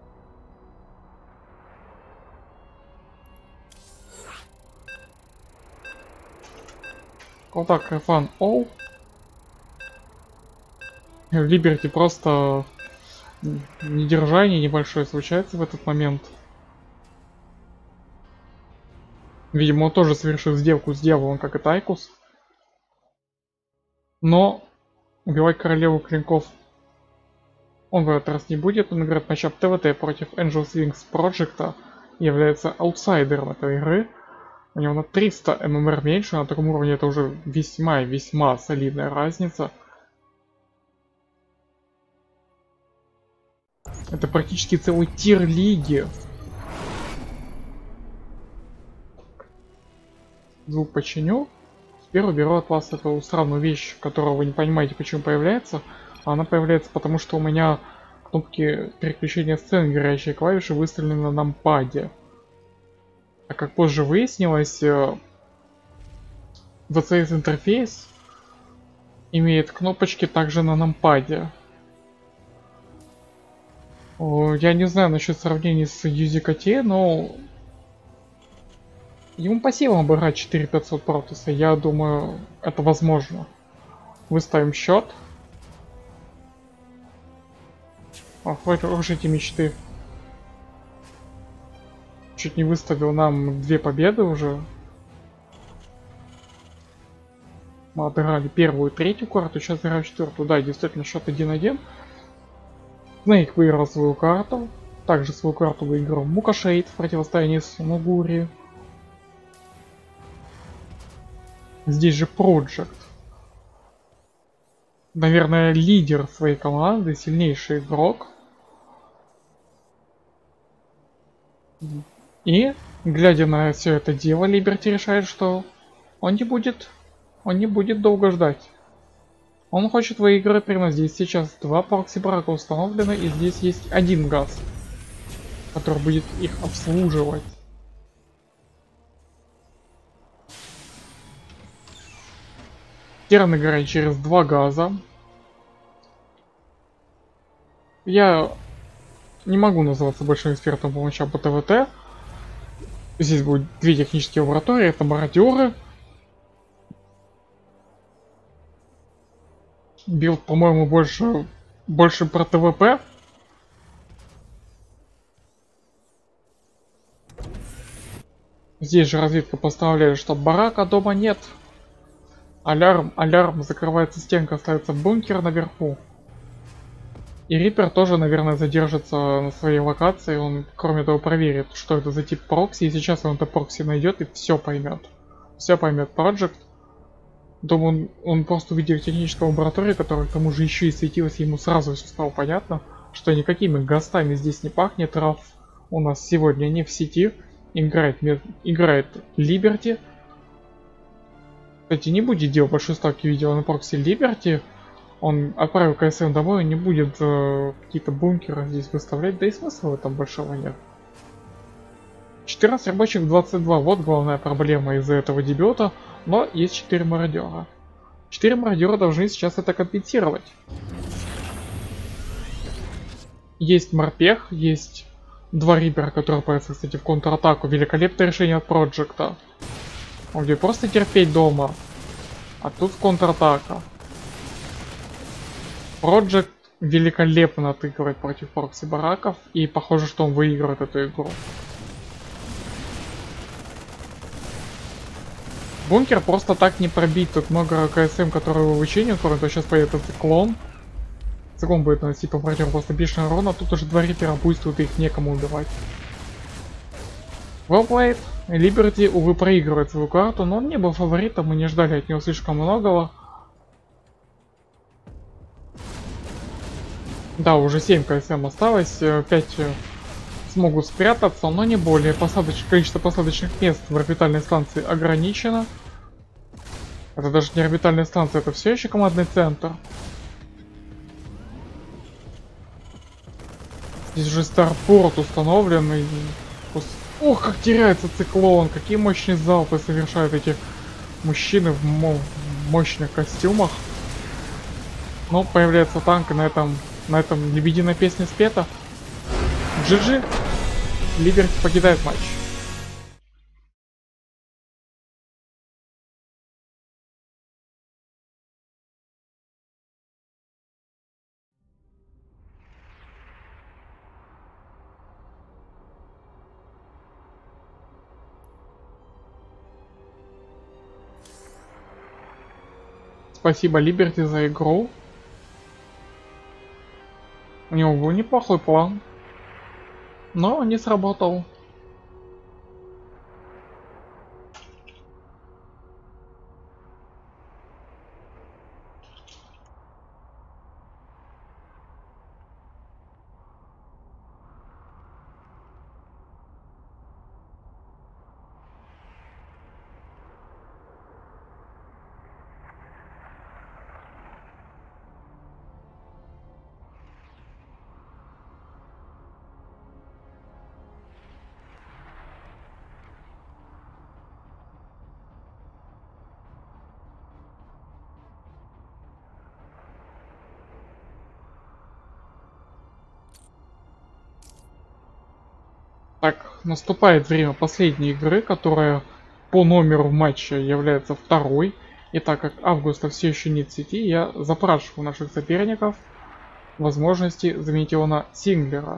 Вот так, Фан Оу. Либерти просто недержание небольшое случается в этот момент. Видимо, он тоже совершил сделку с дьяволом, как и Тайкус. Но убивать королеву клинков он в этот раз не будет. Он играет матчап ТВТ против Angel Wings Project. Является аутсайдером этой игры. У него на 300 ММР меньше. На таком уровне это уже весьма и весьма солидная разница. Это практически целый тир лиги. Звук починю. Теперь уберу от вас эту странную вещь, которую вы не понимаете, почему появляется. Она появляется потому, что у меня кнопки переключения сцены, горячие клавиши, выставлены на нампаде. А как позже выяснилось, VCS интерфейс имеет кнопочки также на нампаде. Я не знаю насчет сравнений с UZKT, но ему по силам обыграть 4500 протоса. Я думаю, это возможно. Выставим счет. Хватит уж эти мечты. Чуть не выставил нам 2 победы уже. Мы отыграли первую и третью карту, сейчас играем четвертую. Да, действительно, счет 1-1. Снейк выиграл свою карту. Также свою карту выиграл Мукашейд в противостоянии с Нугури. Здесь же Project. Наверное, лидер своей команды, сильнейший игрок. И, глядя на все это дело, Либерти решает, что он не будет долго ждать. Он хочет выиграть прямо здесь. Сейчас 2 прокси-брака установлены, и здесь есть 1 газ, который будет их обслуживать. Терн играет через 2 газа. Я не могу называться большим экспертом по матчам по ТВТ. Здесь будет 2 технические лаборатории, это мародеры. Билд, по-моему, больше про ТВП. Здесь же разведка постановляет, что барака дома нет. Алярм, закрывается стенка, остается бункер наверху. И Риппер тоже, наверное, задержится на своей локации. Он, кроме того, проверит, что это за тип прокси. И сейчас он это прокси найдет и все поймет. Все поймет Project. Думаю, он просто увидел техническую лабораторию, которая к тому же еще и светилась, ему сразу все стало понятно, что никакими гостами здесь не пахнет. Раф у нас сегодня не в сети. Играет Либерти. Кстати, не будет делать большой ставки видео на прокси Либерти. Он отправил КСМ домой, он не будет какие-то бункеры здесь выставлять, да и смысла в этом большого нет. 14 рабочих, 22, вот главная проблема из-за этого дебюта, но есть 4 мародера. 4 мародера должны сейчас это компенсировать. Есть морпех, есть 2 рипера, которые отправятся, кстати, в контратаку. Великолепное решение от Проджекта. Он где просто терпеть дома, а тут контратака. Project великолепно отыгрывает против прокси бараков, и похоже, что он выигрывает эту игру. Бункер просто так не пробить, тут много КСМ, которые его вычинят, то сейчас появится циклон. Циклон будет наносить по противу просто бешеный урон, а тут уже 2 рипера буйствуют, их некому убивать. Well played. Либерти, увы, проигрывает свою карту, но он не был фаворитом, мы не ждали от него слишком многого. Да, уже 7 КСМ осталось, 5 смогут спрятаться, но не более. Количество посадочных мест в орбитальной станции ограничено. Это даже не орбитальная станция, это все еще командный центр. Здесь же старпорт установленный. Ох, как теряется циклон. Какие мощные залпы совершают эти мужчины в мощных костюмах. Но появляется танк, и на этом лебединая песня спета. GG. Либерти покидает матч. Спасибо Либерти за игру. У него был неплохой план, но не сработал. Так, наступает время последней игры, которая по номеру матча является второй. И так как Августа все еще нет в сети, я запрашиваю наших соперников возможности заменить его на Синглера.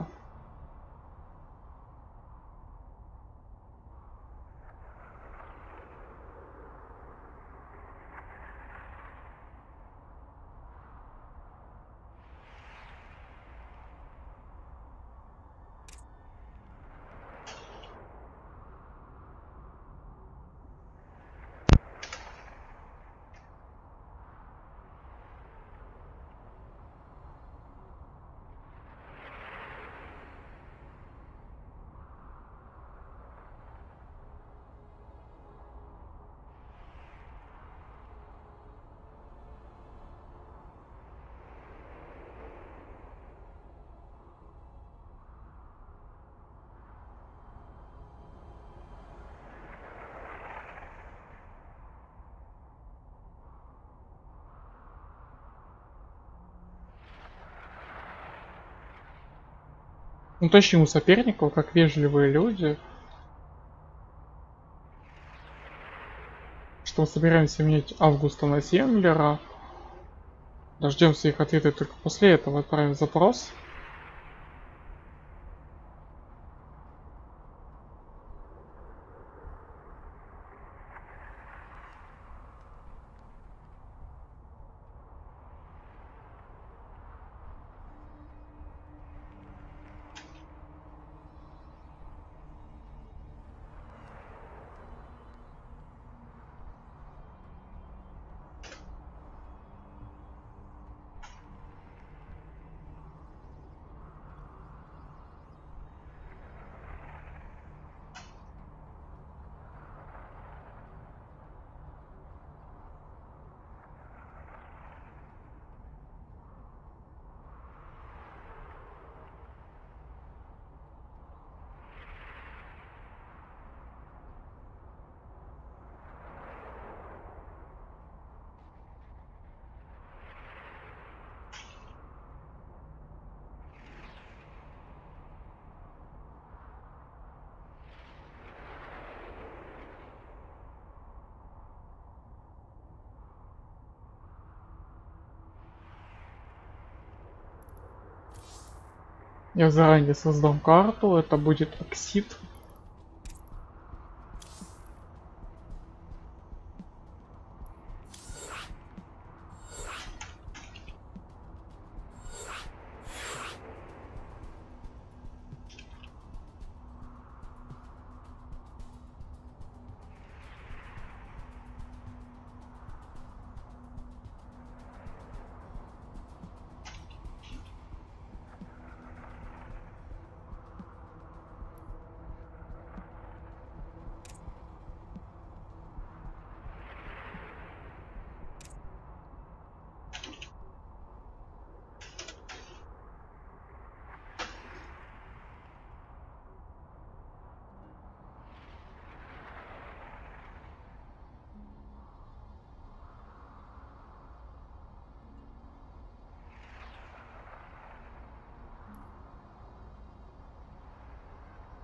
Уточним у соперников, как вежливые люди, что мы собираемся менять Августа на Синглера. Дождемся их ответа, только после этого отправим запрос. Я заранее создам карту, это будет Оксид.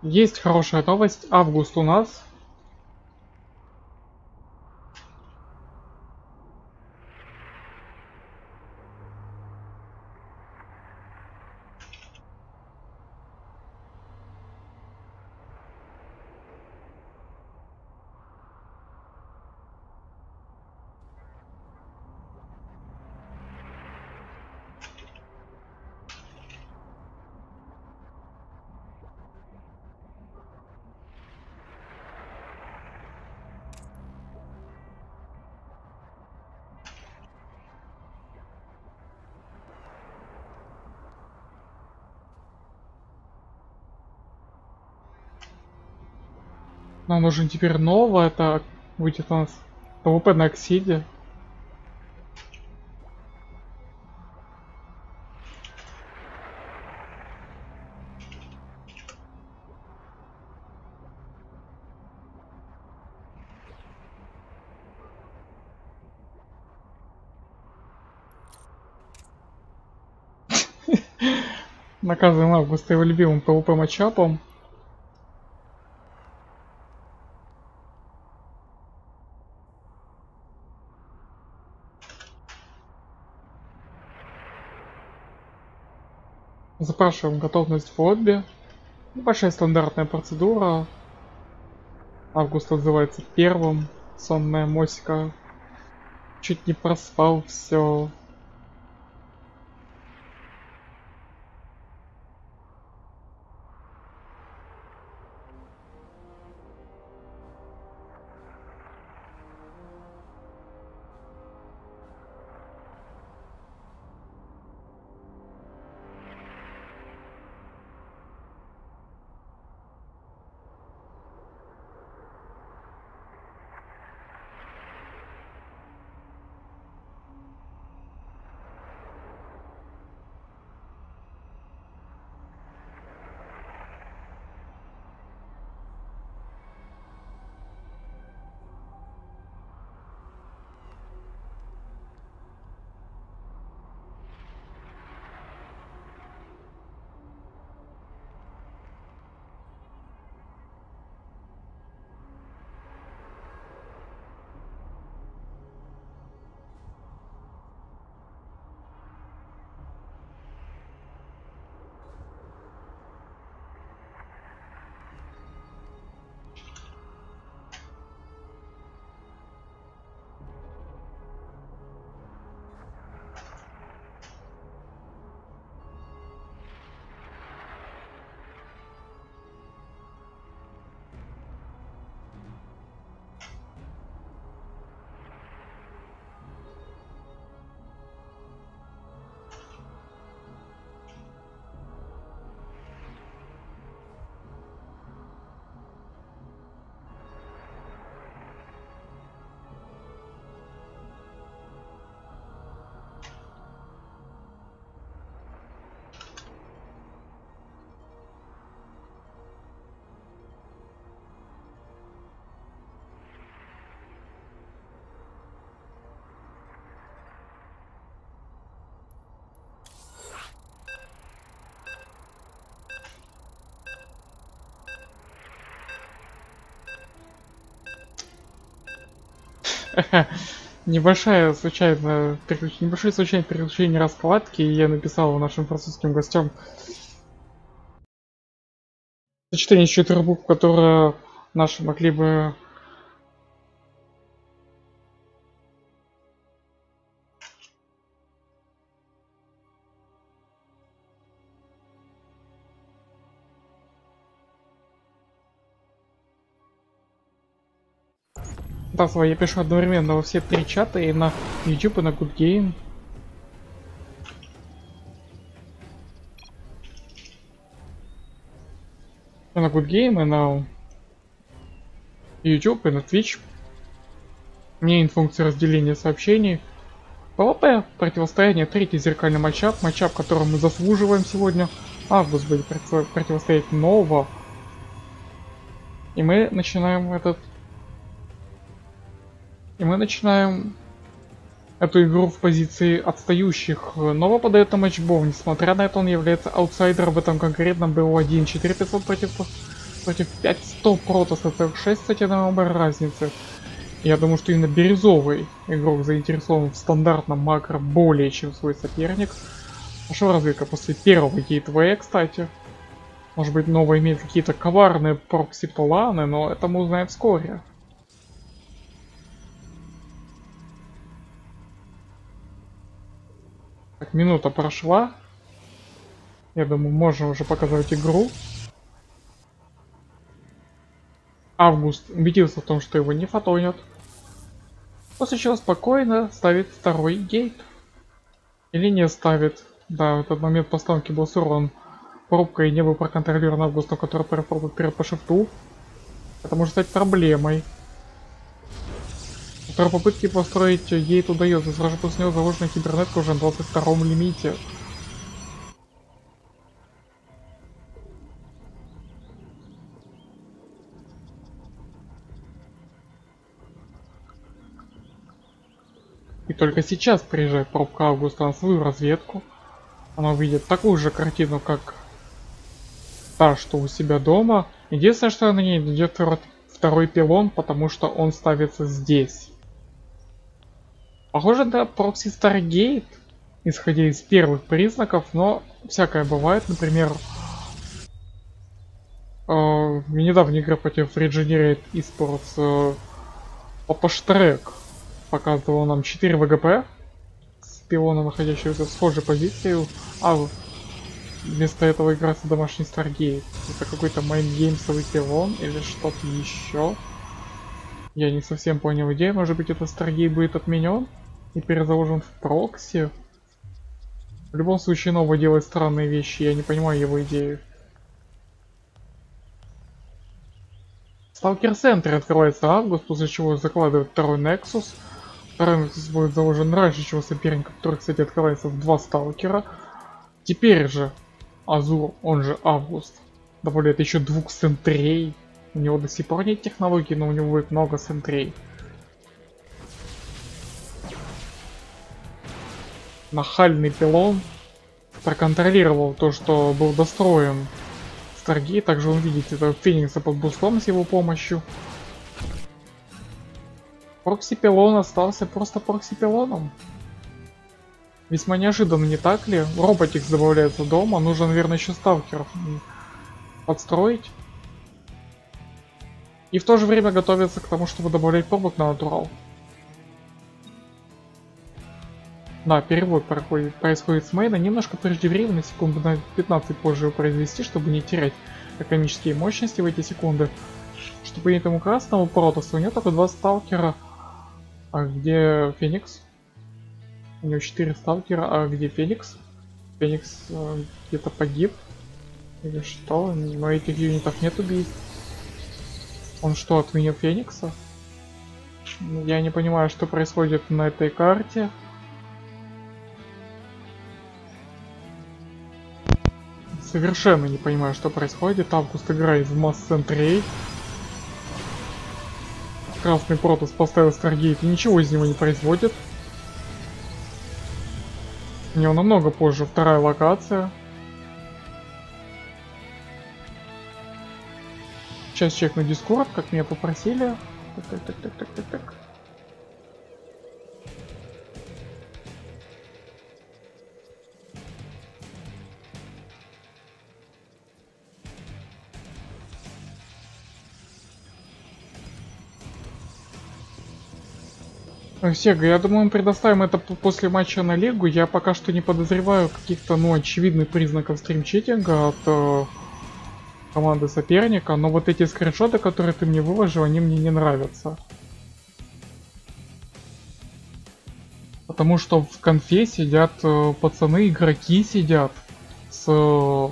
Есть хорошая новость. Август у нас. Нам нужен теперь новое. Это будет у нас ПВП на Оксиде. Наказываем Августа его любимым ПВП матчапом. Запрашиваем готовность в лобби. Небольшая стандартная процедура. Август отзывается первым. Сонная моська. Чуть не проспал все. Небольшое случайное переключение раскладки, и я написал нашим французским гостям сочетание 4 букв, которые наши могли бы да, свой, я пишу одновременно во все 3 чата, и на YouTube, и на Good Game. И на Good Game, и на YouTube, и на Twitch. Не функция разделения сообщений. ПВП, противостояние, 3-й зеркальный матчап, который мы заслуживаем сегодня. Август будет противостоять Нова. И мы начинаем эту игру в позиции отстающих. Нова подает на матчбол. Несмотря на это, он является аутсайдером в этом конкретном БО1. 4500 против против 500 Протосс, это 6, кстати, на разницы. Я думаю, что именно бирюзовый игрок заинтересован в стандартном макро более чем свой соперник. А что разведка после первого гейтвея, кстати? Может быть, Нова имеет какие-то коварные прокси-планы, но это мы узнаем вскоре. Так, минута прошла. Я думаю, можно уже показывать игру. Август убедился в том, что его не фотонят. После чего спокойно ставит второй гейт. Или не ставит. Да, в этот момент постановки был сорван пробкой и не был проконтролирован Августом, который перепробовал вперед по шифту. Это может стать проблемой. Во второй попытке построить гейт удается, сразу после него заложена кибернетка уже на 22-м лимите. И только сейчас приезжает пробка Августа на свою разведку. Она увидит такую же картину, как та, что у себя дома. Единственное, что на ней идет второй пилон, потому что он ставится здесь. Похоже на прокси Stargate, исходя из первых признаков, но всякое бывает. Например, в недавней игре против Regenerate Esports Папаштрек показывал нам 4 ВГП с пилоном, находящегося в схожей позиции, а вместо этого играется домашний Stargate. Это какой-то майнгеймсовый пилон или что-то еще. Я не совсем понял идею, может быть этот Stargate будет отменен и перезаложен в прокси. В любом случае Нова делает странные вещи, я не понимаю его идею. Сталкер Центр открывается Август, после чего закладывает второй Nexus. Второй Nexus будет заложен раньше, чем соперник, который, кстати, открывается в 2 сталкера. Теперь же Азур, он же Август, добавляет еще 2 центрей. У него до сих пор нет технологий, но у него будет много центрей. Нахальный пилон проконтролировал то, что был достроен Stargate. Также он видит этого Феникса под бустом с его помощью. Прокси пилон остался просто прокси пилоном. Весьма неожиданно, не так ли? Роботик добавляется дома. Нужно, наверное, еще сталкеров подстроить. И в то же время готовиться к тому, чтобы добавлять пробок на натурал. Да, перевод происходит с мейна. Немножко преждевременно, секунду на 15 позже его произвести, чтобы не терять экономические мощности в эти секунды. Чтобы не этому красному Протоссу, у него только 2 сталкера. А где Феникс? У него 4 сталкера, а где Феникс? Феникс где-то погиб. Или что? Но этих юнитов нет убийств. Он что, отменил Феникса? Я не понимаю, что происходит на этой карте. Совершенно не понимаю, что происходит. Август играет в масс центрей. Красный Протосс поставил Stargate и ничего из него не производит. У него намного позже вторая локация. Сейчас чекну Discord, как меня попросили. Так. Сега, я думаю, мы предоставим это после матча на Лигу. Я пока что не подозреваю каких-то, очевидных признаков стримчитинга от команды соперника, но вот эти скриншоты, которые ты мне выложил, они мне не нравятся. Потому что в конфе сидят пацаны, игроки сидят с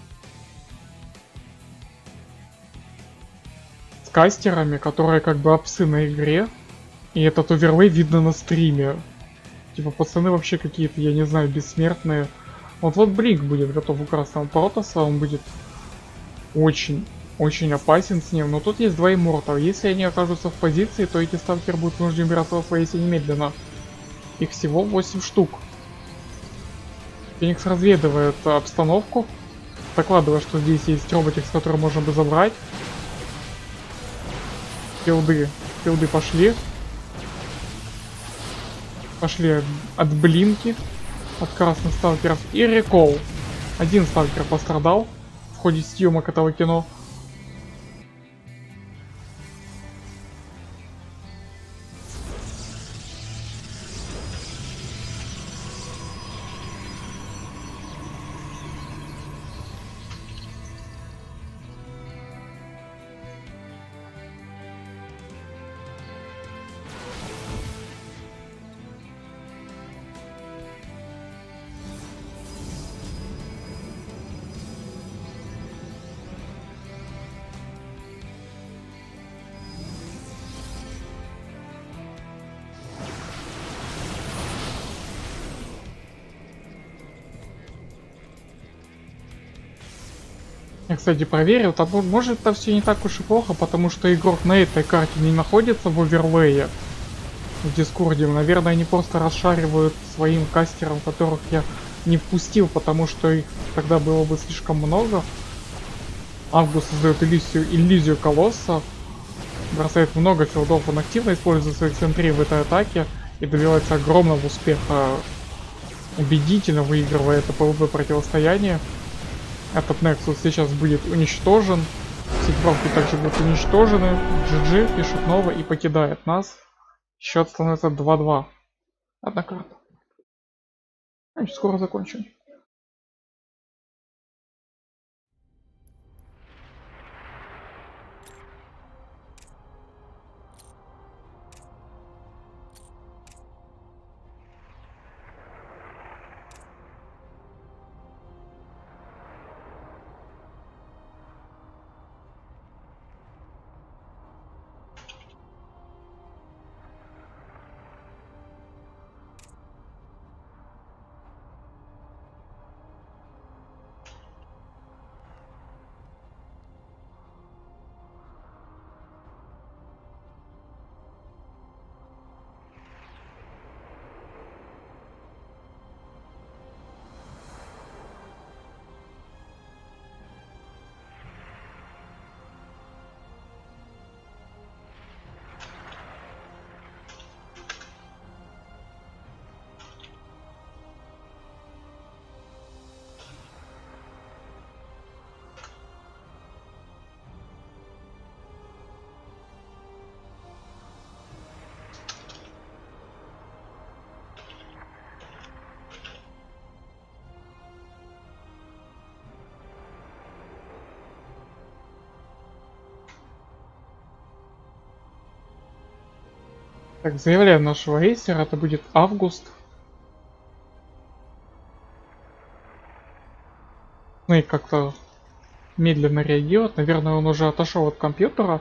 кастерами, которые как бы апсы на игре. И этот оверлей видно на стриме. Типа пацаны вообще какие-то, я не знаю, бессмертные. Вот Блик будет готов у красного Протосса, он будет очень опасен с ним. Но тут есть 2 иммортала. Если они окажутся в позиции, то эти сталкеры будут вынуждены убираться во фейсе немедленно. Их всего 8 штук. Феникс разведывает обстановку. докладываю, что здесь есть роботикс, который можно бы забрать. Филды пошли. Пошли от блинки, от красных сталкеров. И рекол. Один сталкер пострадал в ходе съемок этого кино. Я, кстати, проверил, там, может, это все не так уж и плохо, потому что игрок на этой карте не находится в оверлее в Дискорде. Наверное, они просто расшаривают своим кастерам, которых я не впустил, потому что их тогда было бы слишком много. Август создает иллюзию колосса, бросает много филдов, он активно использует своих центрей в этой атаке и добивается огромного успеха, убедительно выигрывая это PvP противостояние. Этот Nexus сейчас будет уничтожен. Все правки также будут уничтожены. GG пишет ново и покидает нас. Счет становится 2-2. Одна карта. Значит, скоро закончим. Так, заявляю нашего рейсера, это будет Август. Ну и как-то медленно реагирует. Наверное, он уже отошел от компьютера.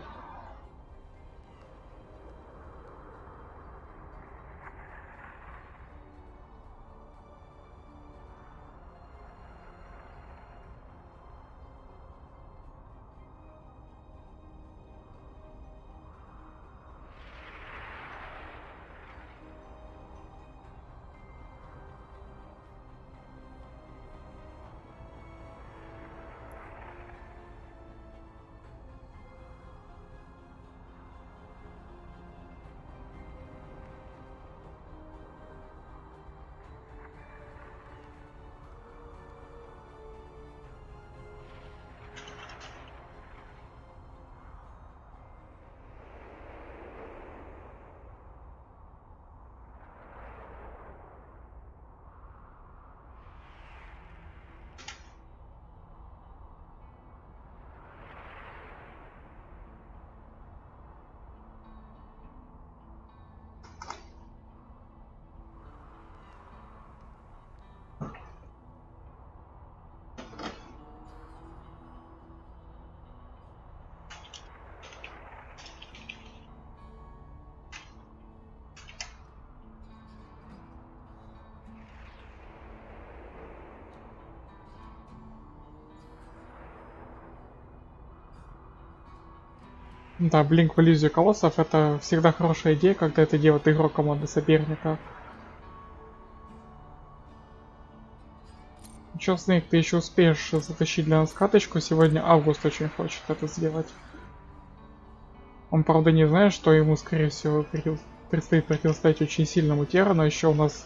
Да, блинк в иллюзию колоссов — это всегда хорошая идея, когда это делает игрок команды соперника. Чё, Снейк, ты еще успеешь затащить для нас каточку? Сегодня Август очень хочет это сделать. Он, правда, не знает, что ему, скорее всего, предстоит противостоять очень сильному Террану. Еще у нас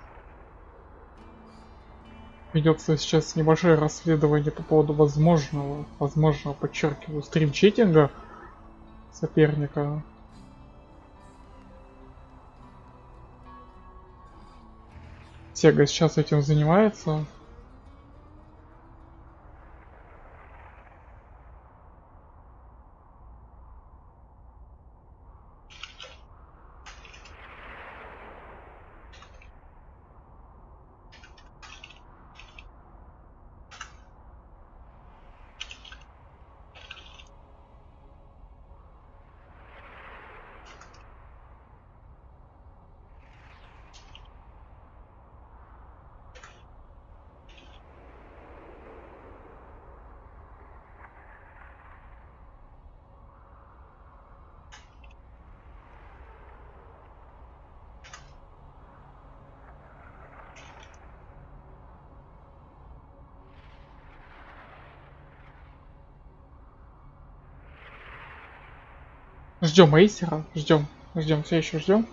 ведется сейчас небольшое расследование по поводу возможного, подчеркиваю, стрим-читинга соперника. Сега сейчас этим занимается. Ждем Эйсера, ждем, все еще ждем.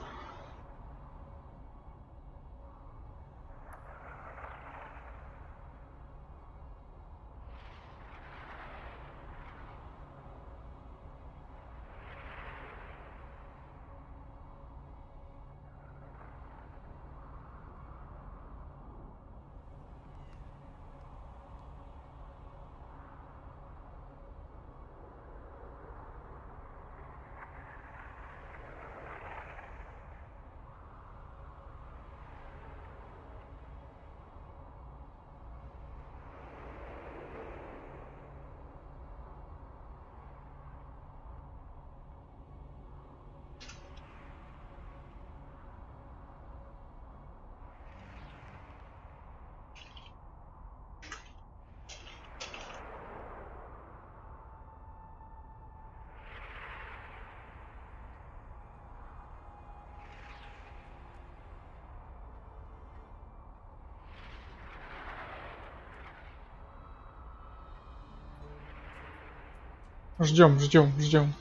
Ждем.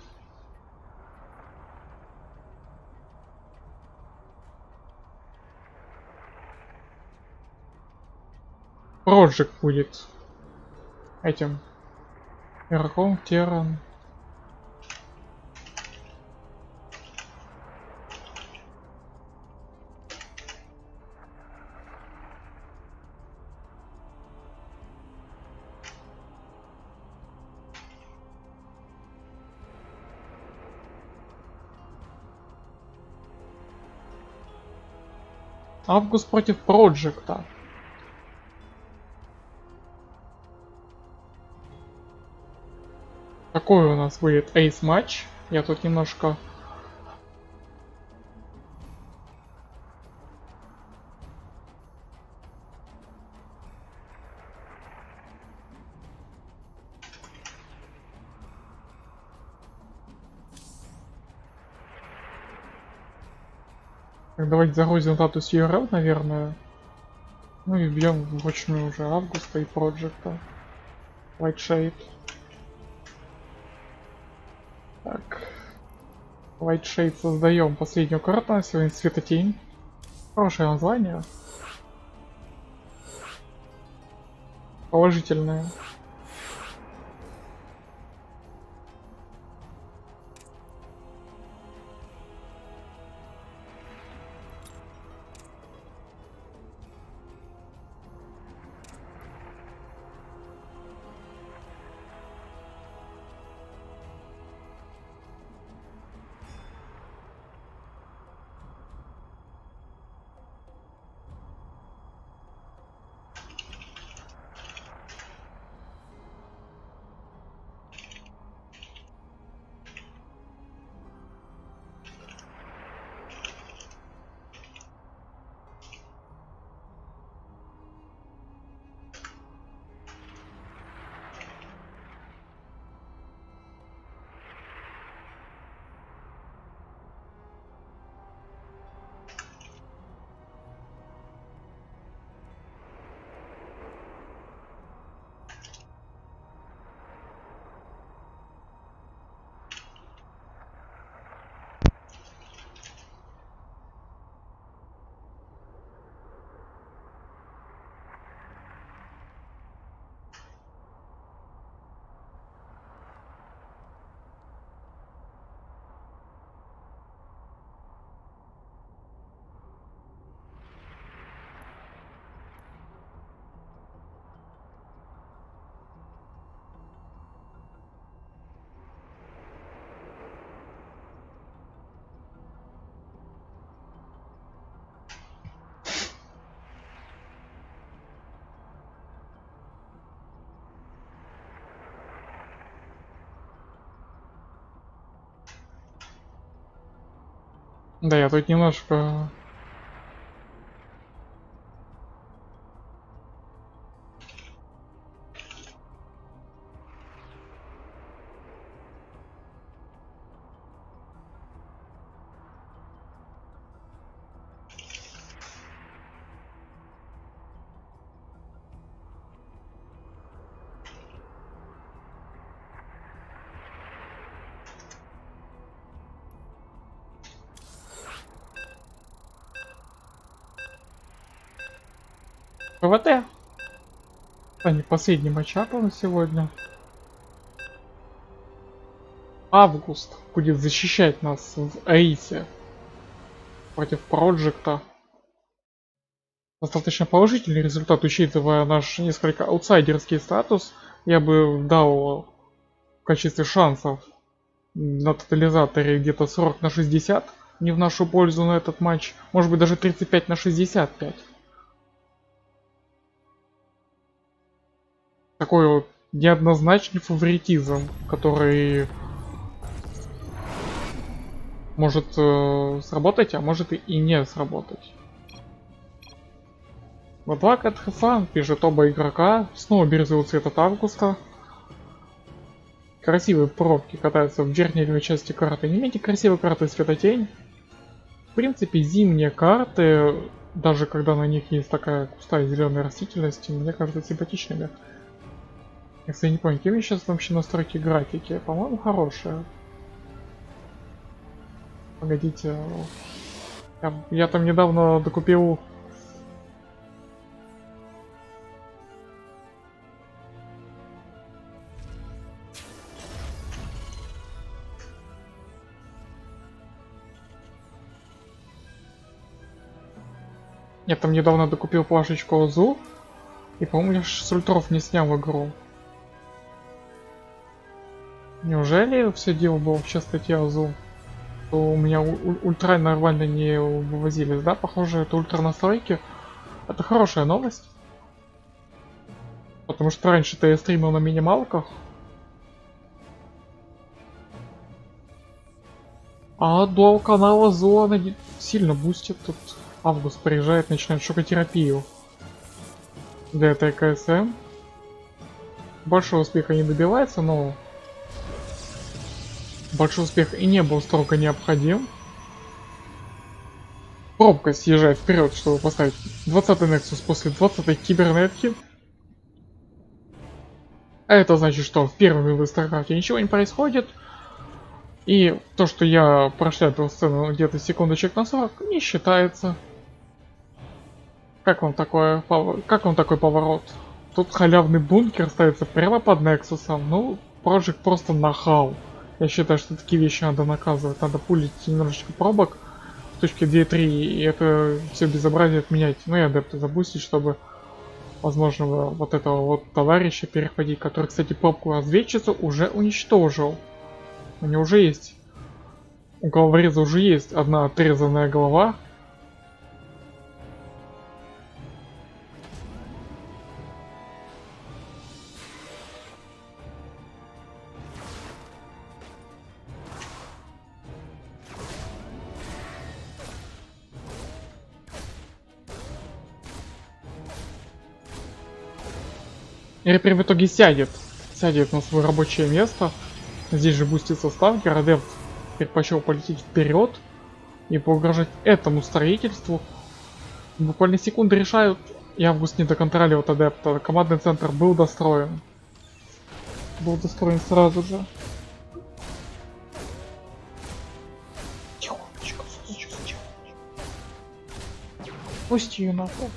Проджект будет этим игроком Терран. Август против Проджекта. Какой у нас будет эйс матч? Я тут немножко... Так, давайте загрузим статус URL, наверное. Ну и бьем вручную уже Августа и Проджекта. White Так. White создаем последнюю карту на сегодня. Светотень. Хорошее название. Положительное. Да, я тут немножко... ПВТ. А не последний матчап на сегодня. Август будет защищать нас в Эйсе против Проджекта. Достаточно положительный результат, учитывая наш несколько аутсайдерский статус. Я бы дал в качестве шансов на тотализаторе где-то 40 на 60 не в нашу пользу на этот матч. Может быть даже 35 на 65. Такой вот неоднозначный фаворитизм, который может сработать, а может и не сработать. Вот так от Хэфан пишет оба игрока. Снова бирюзовый цвет от Августа. Красивые пробки катаются в верхней левой части карты. Не менее красивые карты Светотень. В принципе, зимние карты, даже когда на них есть такая густая зеленая растительность, мне кажется симпатичными. Если я не помню, какие сейчас вообще настройки графики? По-моему, хорошие. Погодите. Я там недавно докупил... Я там недавно докупил плашечку Азу. И, по-моему, я с ультров не снял игру. Неужели все дело было в частоте Азу? То у меня ультра нормально не вывозились, да? Похоже, это ультра настройки. Это хорошая новость. Потому что раньше-то я стримил на минималках. А дуал канала Зона сильно бустит. Тут Август приезжает, начинает шокотерапию. Для этой КСМ. Большого успеха не добивается, но... Большой успех и не был строго необходим. Пробка съезжает вперед, чтобы поставить 20-й Nexus после 20-й кибернетки. А это значит, что в первом в StarCraft ничего не происходит. И то, что я прошляпил сцену где-то секундочек на 40, не считается. Как вам такой поворот? Тут халявный бункер ставится прямо под Nexus'ом. Ну, Project просто нахал. Я считаю, что такие вещи надо наказывать. Надо пулить немножечко пробок в точке 2-3 и это все безобразие отменять. Ну и адепты забустить, чтобы возможно вот этого вот товарища переходить, который, кстати, пробку разведчицу уже уничтожил. У него уже есть. У головореза уже есть одна отрезанная голова. Репри в итоге сядет на свое рабочее место. Здесь же бустится сталкер, адепт предпочел полететь вперед и поугрожать этому строительству. Буквально секунды решают, и Август не доконтролирует адепта. Командный центр был достроен. Был достроен сразу же. Тихонечко, тихонечко. Пусти ее нахуй.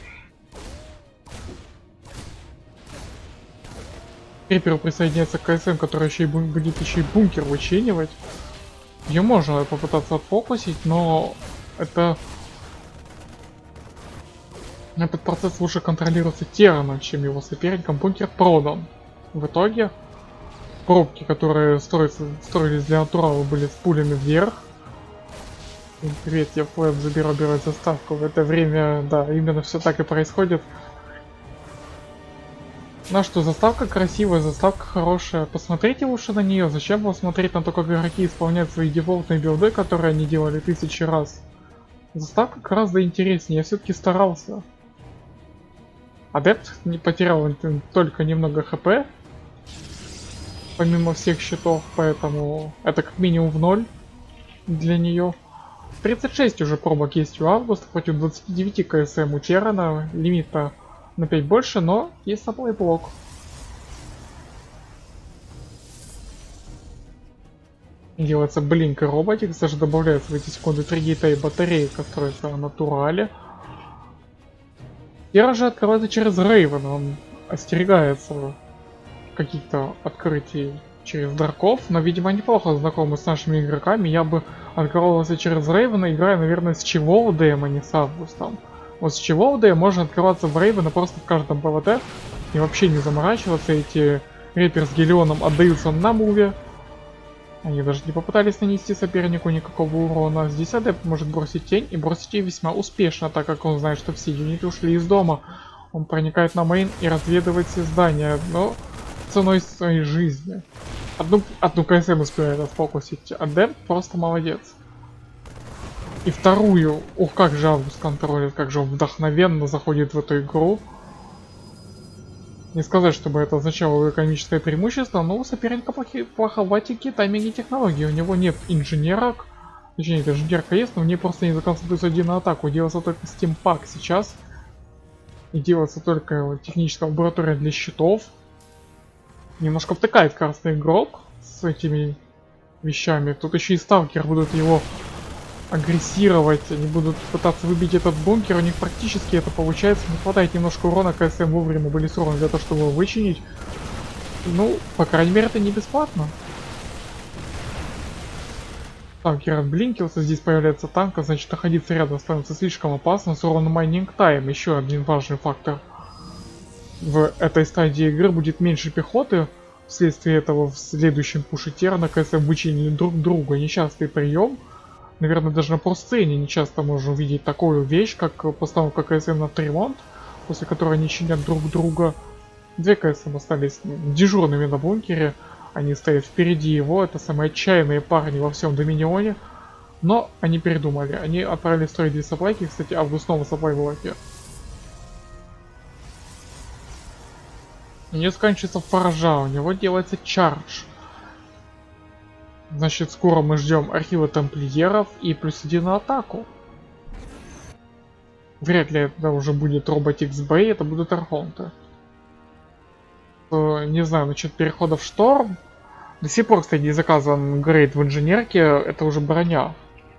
Реперу присоединяется к КСМ, который еще и будет еще и бункер вычинивать. Ее можно попытаться отфокусить, но это... Этот процесс лучше контролируется Тераном, чем его соперником. Бункер продан. В итоге пробки, которые строились для натурала, были с пулями вверх. Привет, я флэп заберу заставку. В это время, да, именно все так и происходит. Ну что, заставка красивая, заставка хорошая. Посмотрите лучше на нее. Зачем вам смотреть на то, как игроки исполняют свои дефолтные билды, которые они делали 1000 раз? Заставка гораздо интереснее, я все-таки старался. Адепт не потерял только немного хп, помимо всех щитов, поэтому это как минимум в ноль для нее. 36 уже пробок есть у Августа против 29 КСМ у Террана, лимита на 5 больше, но есть саплай блок. Делается блинк и роботик, даже добавляется в эти секунды 3 гейта и батарейка строится на натурале. Терра же открывается через Рейвен, он остерегается каких-то открытий через Дарков, но, видимо, неплохо знакомы с нашими игроками. Я бы открывался через Рейвена, играя, наверное, с Чиволдеем, а не с Августом. Вот с Чиволдеем можно открываться в Рейвена просто в каждом ПВТ и вообще не заморачиваться. Эти рэперы с Гелионом отдаются на муве. Они даже не попытались нанести сопернику никакого урона. Здесь адепт может бросить тень и бросить ее весьма успешно, так как он знает, что все юниты ушли из дома. Он проникает на мейн и разведывает все здания, но ценой своей жизни. Одну КСМ успевает отфокусить. Адепт просто молодец. И вторую, ух, как же Август контролит, как же он вдохновенно заходит в эту игру. Не сказать, чтобы это означало экономическое преимущество, но у соперника плоховатенькие тайминги технологии. У него нет инженерок. Точнее, это инженерка есть, но в ней просто не законцентрируется один на атаку. Делается только стимпак сейчас. И делается только техническая лаборатория для щитов. Немножко втыкает красный игрок с этими вещами. Тут еще и сталкеры будут его агрессировать, они будут пытаться выбить этот бункер, у них практически это получается, не хватает немножко урона, КСМ вовремя были сорваны для того, чтобы его вычинить. Ну, по крайней мере, это не бесплатно. Танкер отблинкился, здесь появляется танк, а значит находиться рядом становится слишком опасно. С уроном майнинг тайм, еще один важный фактор. В этой стадии игры будет меньше пехоты, вследствие этого в следующем пуше Террана КСМ вычинили друг друга, несчастный прием. Наверное, даже на просцене не часто можно увидеть такую вещь, как постановка КСМ на Тремонт, после которой они чинят друг друга. Две КСМ остались дежурными на бункере, они стоят впереди его, это самые отчаянные парни во всем Доминионе. Но они передумали, они отправили строить две саплайки, кстати, Август снова саплай в лапе. Не заканчивается форжа, у него делается чардж. Значит, скоро мы ждем архива тамплиеров и +1 на атаку. Вряд ли это уже будет робот XB, это будут архонты. Не знаю, насчет перехода в шторм. До сих пор, кстати, не заказан грейд в инженерке, это уже броня.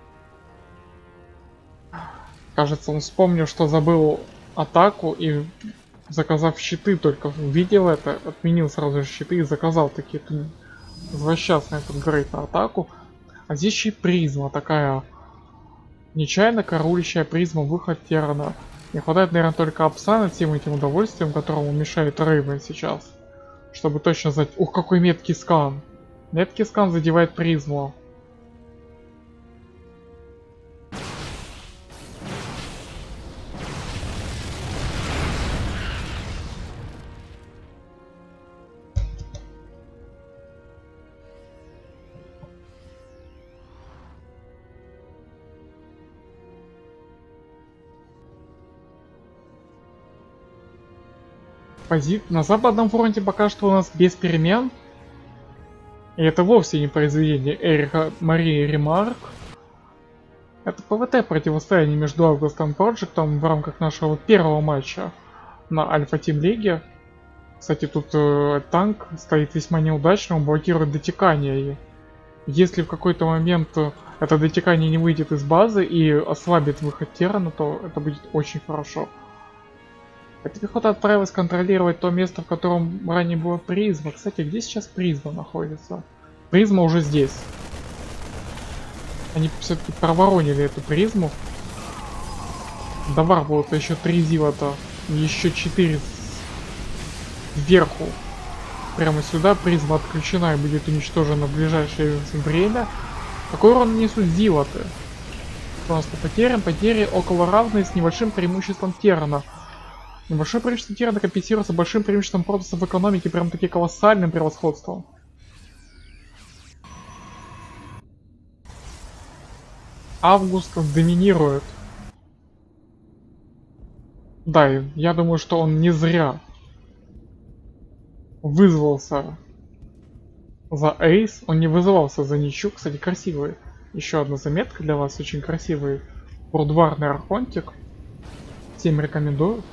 Кажется, он вспомнил, что забыл атаку и, заказав щиты, только увидел это, отменил сразу же щиты и заказал такие. Возвращаться на этот грейд на атаку. А здесь еще и призма такая. Нечаянно караулищая призма, выход Террана. Не хватает, наверное, только апса над всем этим удовольствием, которому мешает Рейвен сейчас. Чтобы точно знать. Ух, какой меткий скан. Меткий скан задевает призму. На западном фронте пока что у нас без перемен. И это вовсе не произведение Эриха Марии Ремарк. Это ПВТ противостояние между Августом Проджектом в рамках нашего первого матча на Альфа Тим Лиге. Кстати, тут танк стоит весьма неудачно, он блокирует дотекание. И если в какой-то момент это дотекание не выйдет из базы и ослабит выход Террана, то это будет очень хорошо. Эта пехота отправилась контролировать то место, в котором ранее была призма. Кстати, где сейчас призма находится? Призма уже здесь. Они все-таки проворонили эту призму. До Варбула-то еще 3 зила-то. Еще 4 сверху. Прямо сюда призма отключена и будет уничтожена в ближайшее время. Какой урон несут зила-то? У нас по потерям. Потери около равные с небольшим преимуществом Террана. Небольшое преимущество Террана компенсируется большим преимуществом Протоса в экономике, прям таки колоссальным превосходством. Август доминирует Да, и я думаю, что он не зря вызвался за Эйс. Он не вызывался за ничью. Кстати, красивый. Еще одна заметка для вас. Очень красивый бурдварный архонтик. Всем рекомендую.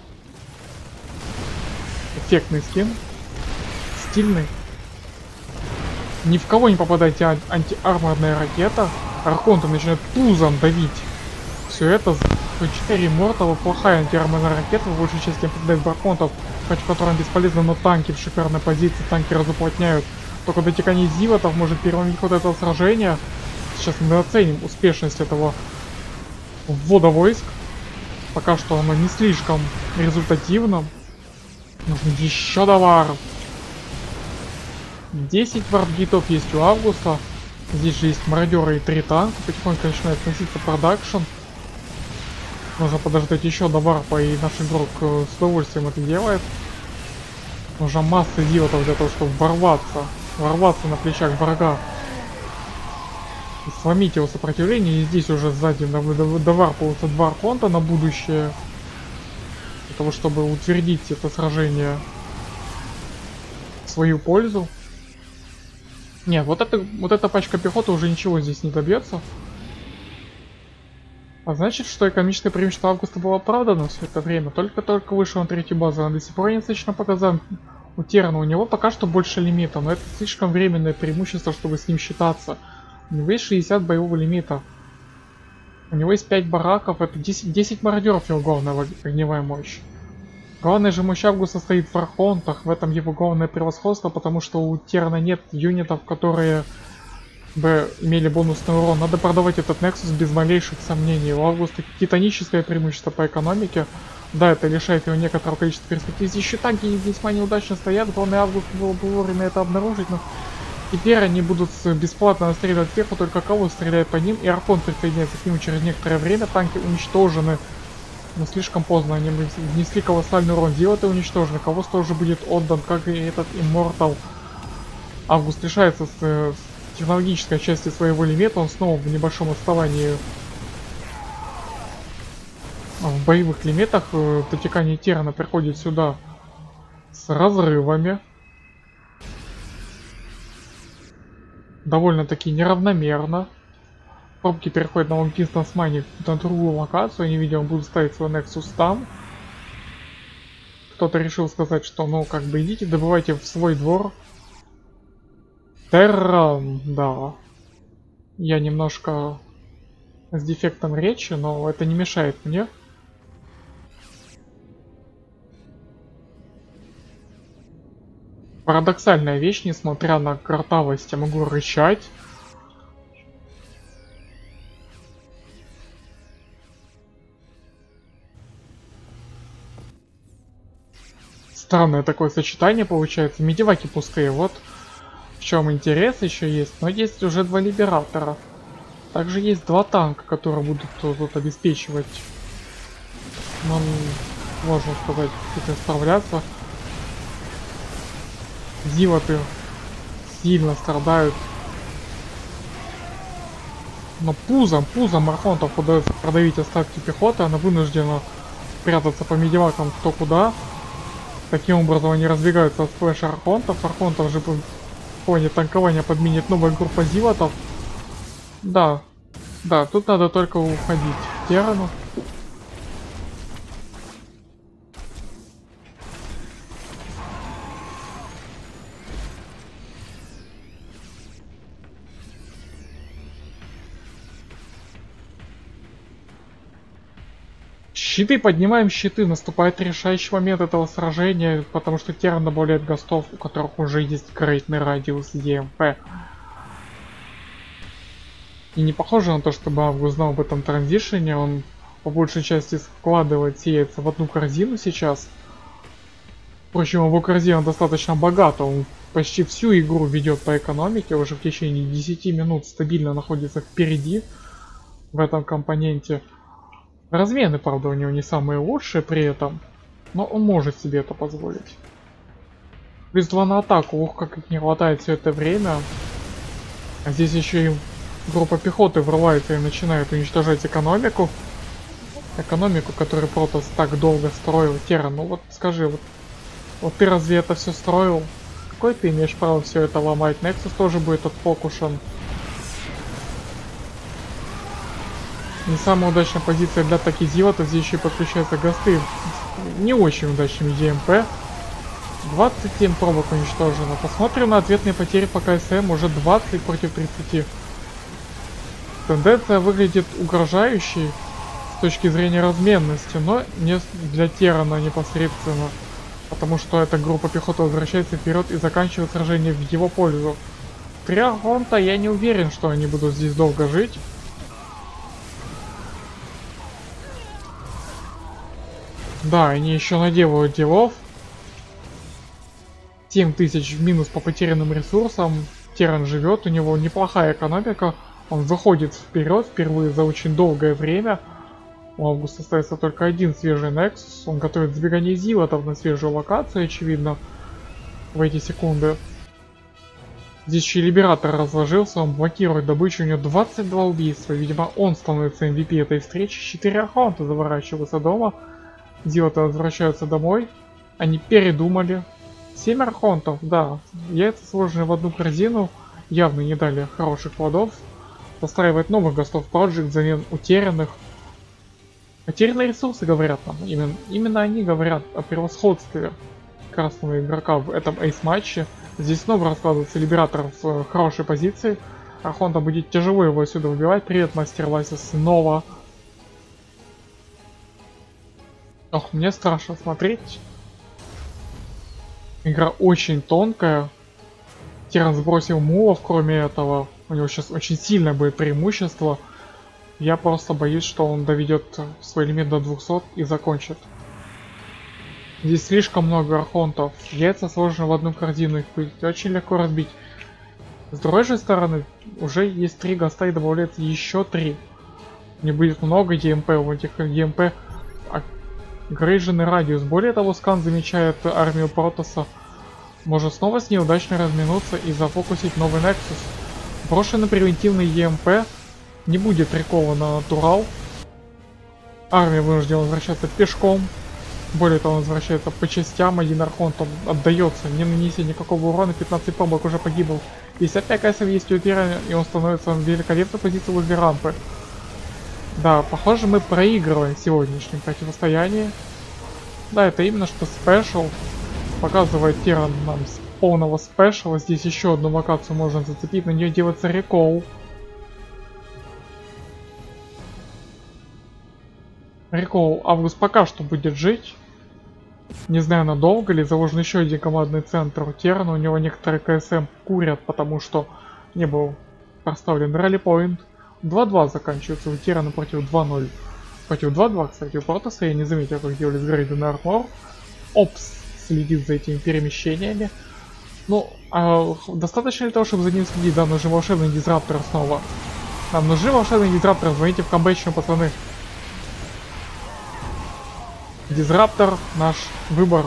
Эффектный скин. Стильный. Ни в кого не попадайте антиарморная ракета. Архонта начинает пузом давить. Все это за 4 Immortal, плохая антиарморная ракета, в большей части попадает в архонтов, против которых бесполезно, но танки в шикарной позиции, танки разуплотняют. Только дотекание зивотов может переломить ход этого сражения. Сейчас мы оценим успешность этого ввода войск. Пока что оно не слишком результативно. Нужно еще товаров. 10 вардгитов есть у Августа. Здесь же есть мародеры и 3 танка. Потихоньку начинает сноситься продакшн. Нужно подождать еще до варпа, и наш игрок с удовольствием это делает. Нужна масса зивотов для того, чтобы ворваться на плечах врага и сломить его сопротивление. И здесь уже сзади доварпываются 2 архонта на будущее, для того, чтобы утвердить это сражение в свою пользу. Нет, вот эта пачка пехоты уже ничего здесь не добьется. А значит, что экономическое преимущество Августа было оправдано все это время. Только вышел на 3-ю базу, он до сих пор недостаточно показан. У Терна у него пока что больше лимита, но это слишком временное преимущество, чтобы с ним считаться. У него есть 60 боевого лимита. У него есть 5 бараков, это 10 мародеров его главная огневая мощь. Главная же мощь Августа стоит в архонтах, в этом его главное превосходство, потому что у Терна нет юнитов, которые бы имели бонусный урон. Надо продавать этот Nexus без малейших сомнений. У Августа титаническое преимущество по экономике. Да, это лишает его некоторого количества перспектив. Здесь еще танки весьма неудачно стоят. Главное, Август было бы вовремя это обнаружить, но теперь они будут бесплатно настреливать сверху, только кого стреляет по ним, и Архонт присоединяется к нему через некоторое время. Танки уничтожены, но слишком поздно. Они внесли колоссальный урон. Зилоты уничтожены. Кавос тоже будет отдан, как и этот Immortal. Август лишается с технологической части своего лимита. Он снова в небольшом отставании в боевых лимитах. Дотекание Терна приходит сюда с разрывами. Довольно-таки неравномерно. Пробки переходят на Long Distance Mining на другую локацию. Они, видимо, будут ставить свой Nexus там. Кто-то решил сказать, что, ну, как бы идите, добывайте в свой двор. Терра, да. Я немножко с дефектом речи, но это не мешает мне. Парадоксальная вещь, несмотря на картавость, я могу рычать. Странное такое сочетание получается. Медиваки пустые, вот в чем интерес еще есть. Но есть уже 2 либератора. Также есть 2 танка, которые будут тут обеспечивать нам, можно сказать, тут справляться. Зилоты сильно страдают. Но пузом Архонтов удается продавить остатки пехоты. Она вынуждена прятаться по медивакам кто куда. Таким образом они разбегаются от сплэша Архонтов. Архонтов же в ходе танкования подменит новая группа зилотов. Да, тут надо только уходить в Террану. Щиты, поднимаем щиты, наступает решающий момент этого сражения, потому что Терран добавляет гостов, у которых уже есть грейтный радиус EMP. И не похоже на то, чтобы Август знал об этом транзишене, он по большей части сеется в одну корзину сейчас. Впрочем, его корзина достаточно богата, он почти всю игру ведет по экономике, уже в течение 10 минут стабильно находится впереди в этом компоненте. Размены, правда, у него не самые лучшие при этом, но он может себе это позволить. Плюс 2 на атаку, ох, как их не хватает все это время. А здесь еще и группа пехоты врывается и начинает уничтожать экономику. экономику, которую Протос так долго строил. Терран, ну вот скажи, вот ты разве это все строил? Какой ты имеешь право все это ломать? Nexus тоже будет отфокушен. Не самая удачная позиция для атаки Зилота, здесь еще и подключаются гасты. Не очень удачными ЕМП. 27 пробок уничтожено. Посмотрим на ответные потери по КСМ, уже 20 против 30. Тенденция выглядит угрожающей с точки зрения разменности, но не для Террана непосредственно. Потому что эта группа пехоты возвращается вперед и заканчивает сражение в его пользу. 3 Архонта, я не уверен, что они будут здесь долго жить. Да, они еще наделают делов. 7000 в минус по потерянным ресурсам. Терран живет, у него неплохая экономика. Он выходит вперед впервые за очень долгое время. У Августа остается только один свежий Nexus. Он готовит сбегание Зилотов на свежую локацию, очевидно, в эти секунды. Здесь еще и Либератор разложился, он блокирует добычу, у него 22 убийства. Видимо, он становится MVP этой встречи. 4 Архонта заворачиваются дома. Зилоты возвращаются домой. Они передумали. 7 Архонтов, да. Яйца сложены в одну корзину. Явно не дали хороших плодов. Настраивает новых гостов Project взамен утерянных. Потерянные ресурсы говорят нам. Именно они говорят о превосходстве красного игрока в этом эйс-матче. Здесь снова раскладывается Либератор в хорошей позиции. Архонта будет тяжело его отсюда выбивать. Привет, мастер Лайса, снова. Ох, мне страшно смотреть. Игра очень тонкая. Терран сбросил мулов, кроме этого. У него сейчас очень сильное будет преимущество. Я просто боюсь, что он доведет свой лимит до 200 и закончит. Здесь слишком много архонтов. Яйца сложены в одну корзину, их будет очень легко разбить. С другой же стороны, уже есть 3 гаста и добавляется еще 3. Не будет много ЕМП, у этих ЕМП ограниченный радиус. Более того, скан замечает армию Протоса. Может снова с ней удачно разминуться и зафокусить новый Nexus. Брошенный превентивный ЕМП не будет прикован на натурал. Армия вынуждена возвращаться пешком. Более того, он возвращается по частям. Один Архонт отдается, не нанеся никакого урона. 15 пробок уже погибл. 55 кайсов есть у Террана, и он становится в великолепной позиции возле рампы. Да, похоже, мы проигрываем в сегодняшнем противостоянии. Да, это именно что спешл. Показывает Терран нам с полного спешла. Здесь еще одну локацию можно зацепить, на нее делается рекол. Рекол Август пока что будет жить. Не знаю, надолго ли. Заложен еще один командный центр у Террана. У него некоторые КСМ курят, потому что не был поставлен ралли-поинт. 2-2 заканчивается у Террана против 2-0. Против 2-2, кстати, у Протоса. Я не заметил, как делали сгрейды на армор. Опс следит за этими перемещениями. Ну, достаточно ли того, чтобы за ним следить? Да, нужен волшебный дизраптор снова. Нам нужен волшебный дизраптор. Звоните в камбэчную, пацаны. Дизраптор наш выбор.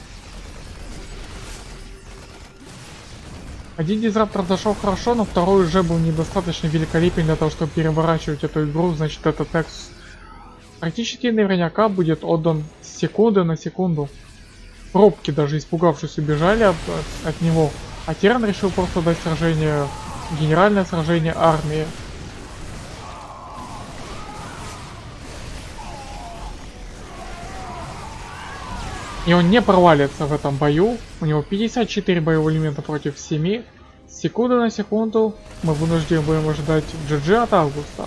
Один дизраптор зашел хорошо, но второй уже был недостаточно великолепен для того, чтобы переворачивать эту игру. Значит, этот Nexus практически наверняка будет отдан с секунды на секунду. Пробки, даже испугавшись, убежали от него. А Терран решил просто дать сражение, генеральное сражение армии. И он не провалится в этом бою. У него 54 боевых элемента против 7. С секунды на секунду мы вынуждены будем ожидать GG от Августа.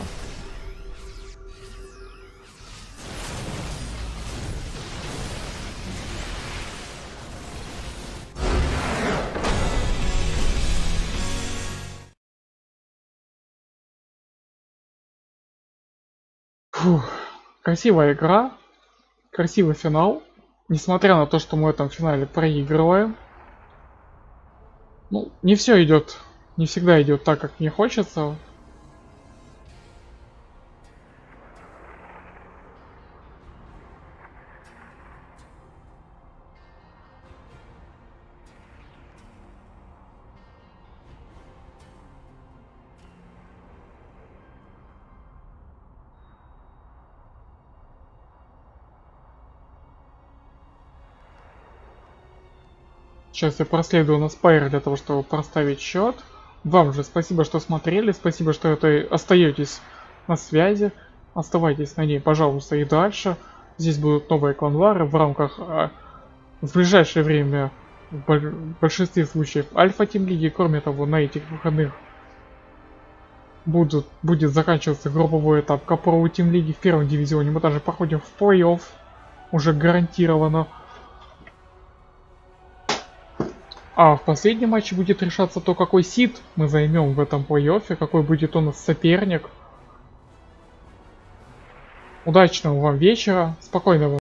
Фух. Красивая игра. Красивый финал. Несмотря на то, что мы в этом финале проигрываем. Ну, не все идет, не всегда идет так, как мне хочется. Сейчас я проследую на Спайр для того, чтобы проставить счет. Вам же спасибо, что смотрели, спасибо, что остаетесь на связи. Оставайтесь на ней, пожалуйста, и дальше. Здесь будут новые кланвары в рамках, в ближайшее время, в большинстве случаев, Альфа-Тим Лиги. Кроме того, на этих выходных будет заканчиваться групповой этап Капровой Тим Лиги в первом дивизионе. Мы даже проходим в плей-офф, уже гарантированно. А в последнем матче будет решаться то, какой сид мы займем в этом плей-оффе, какой будет у нас соперник. Удачного вам вечера, спокойного.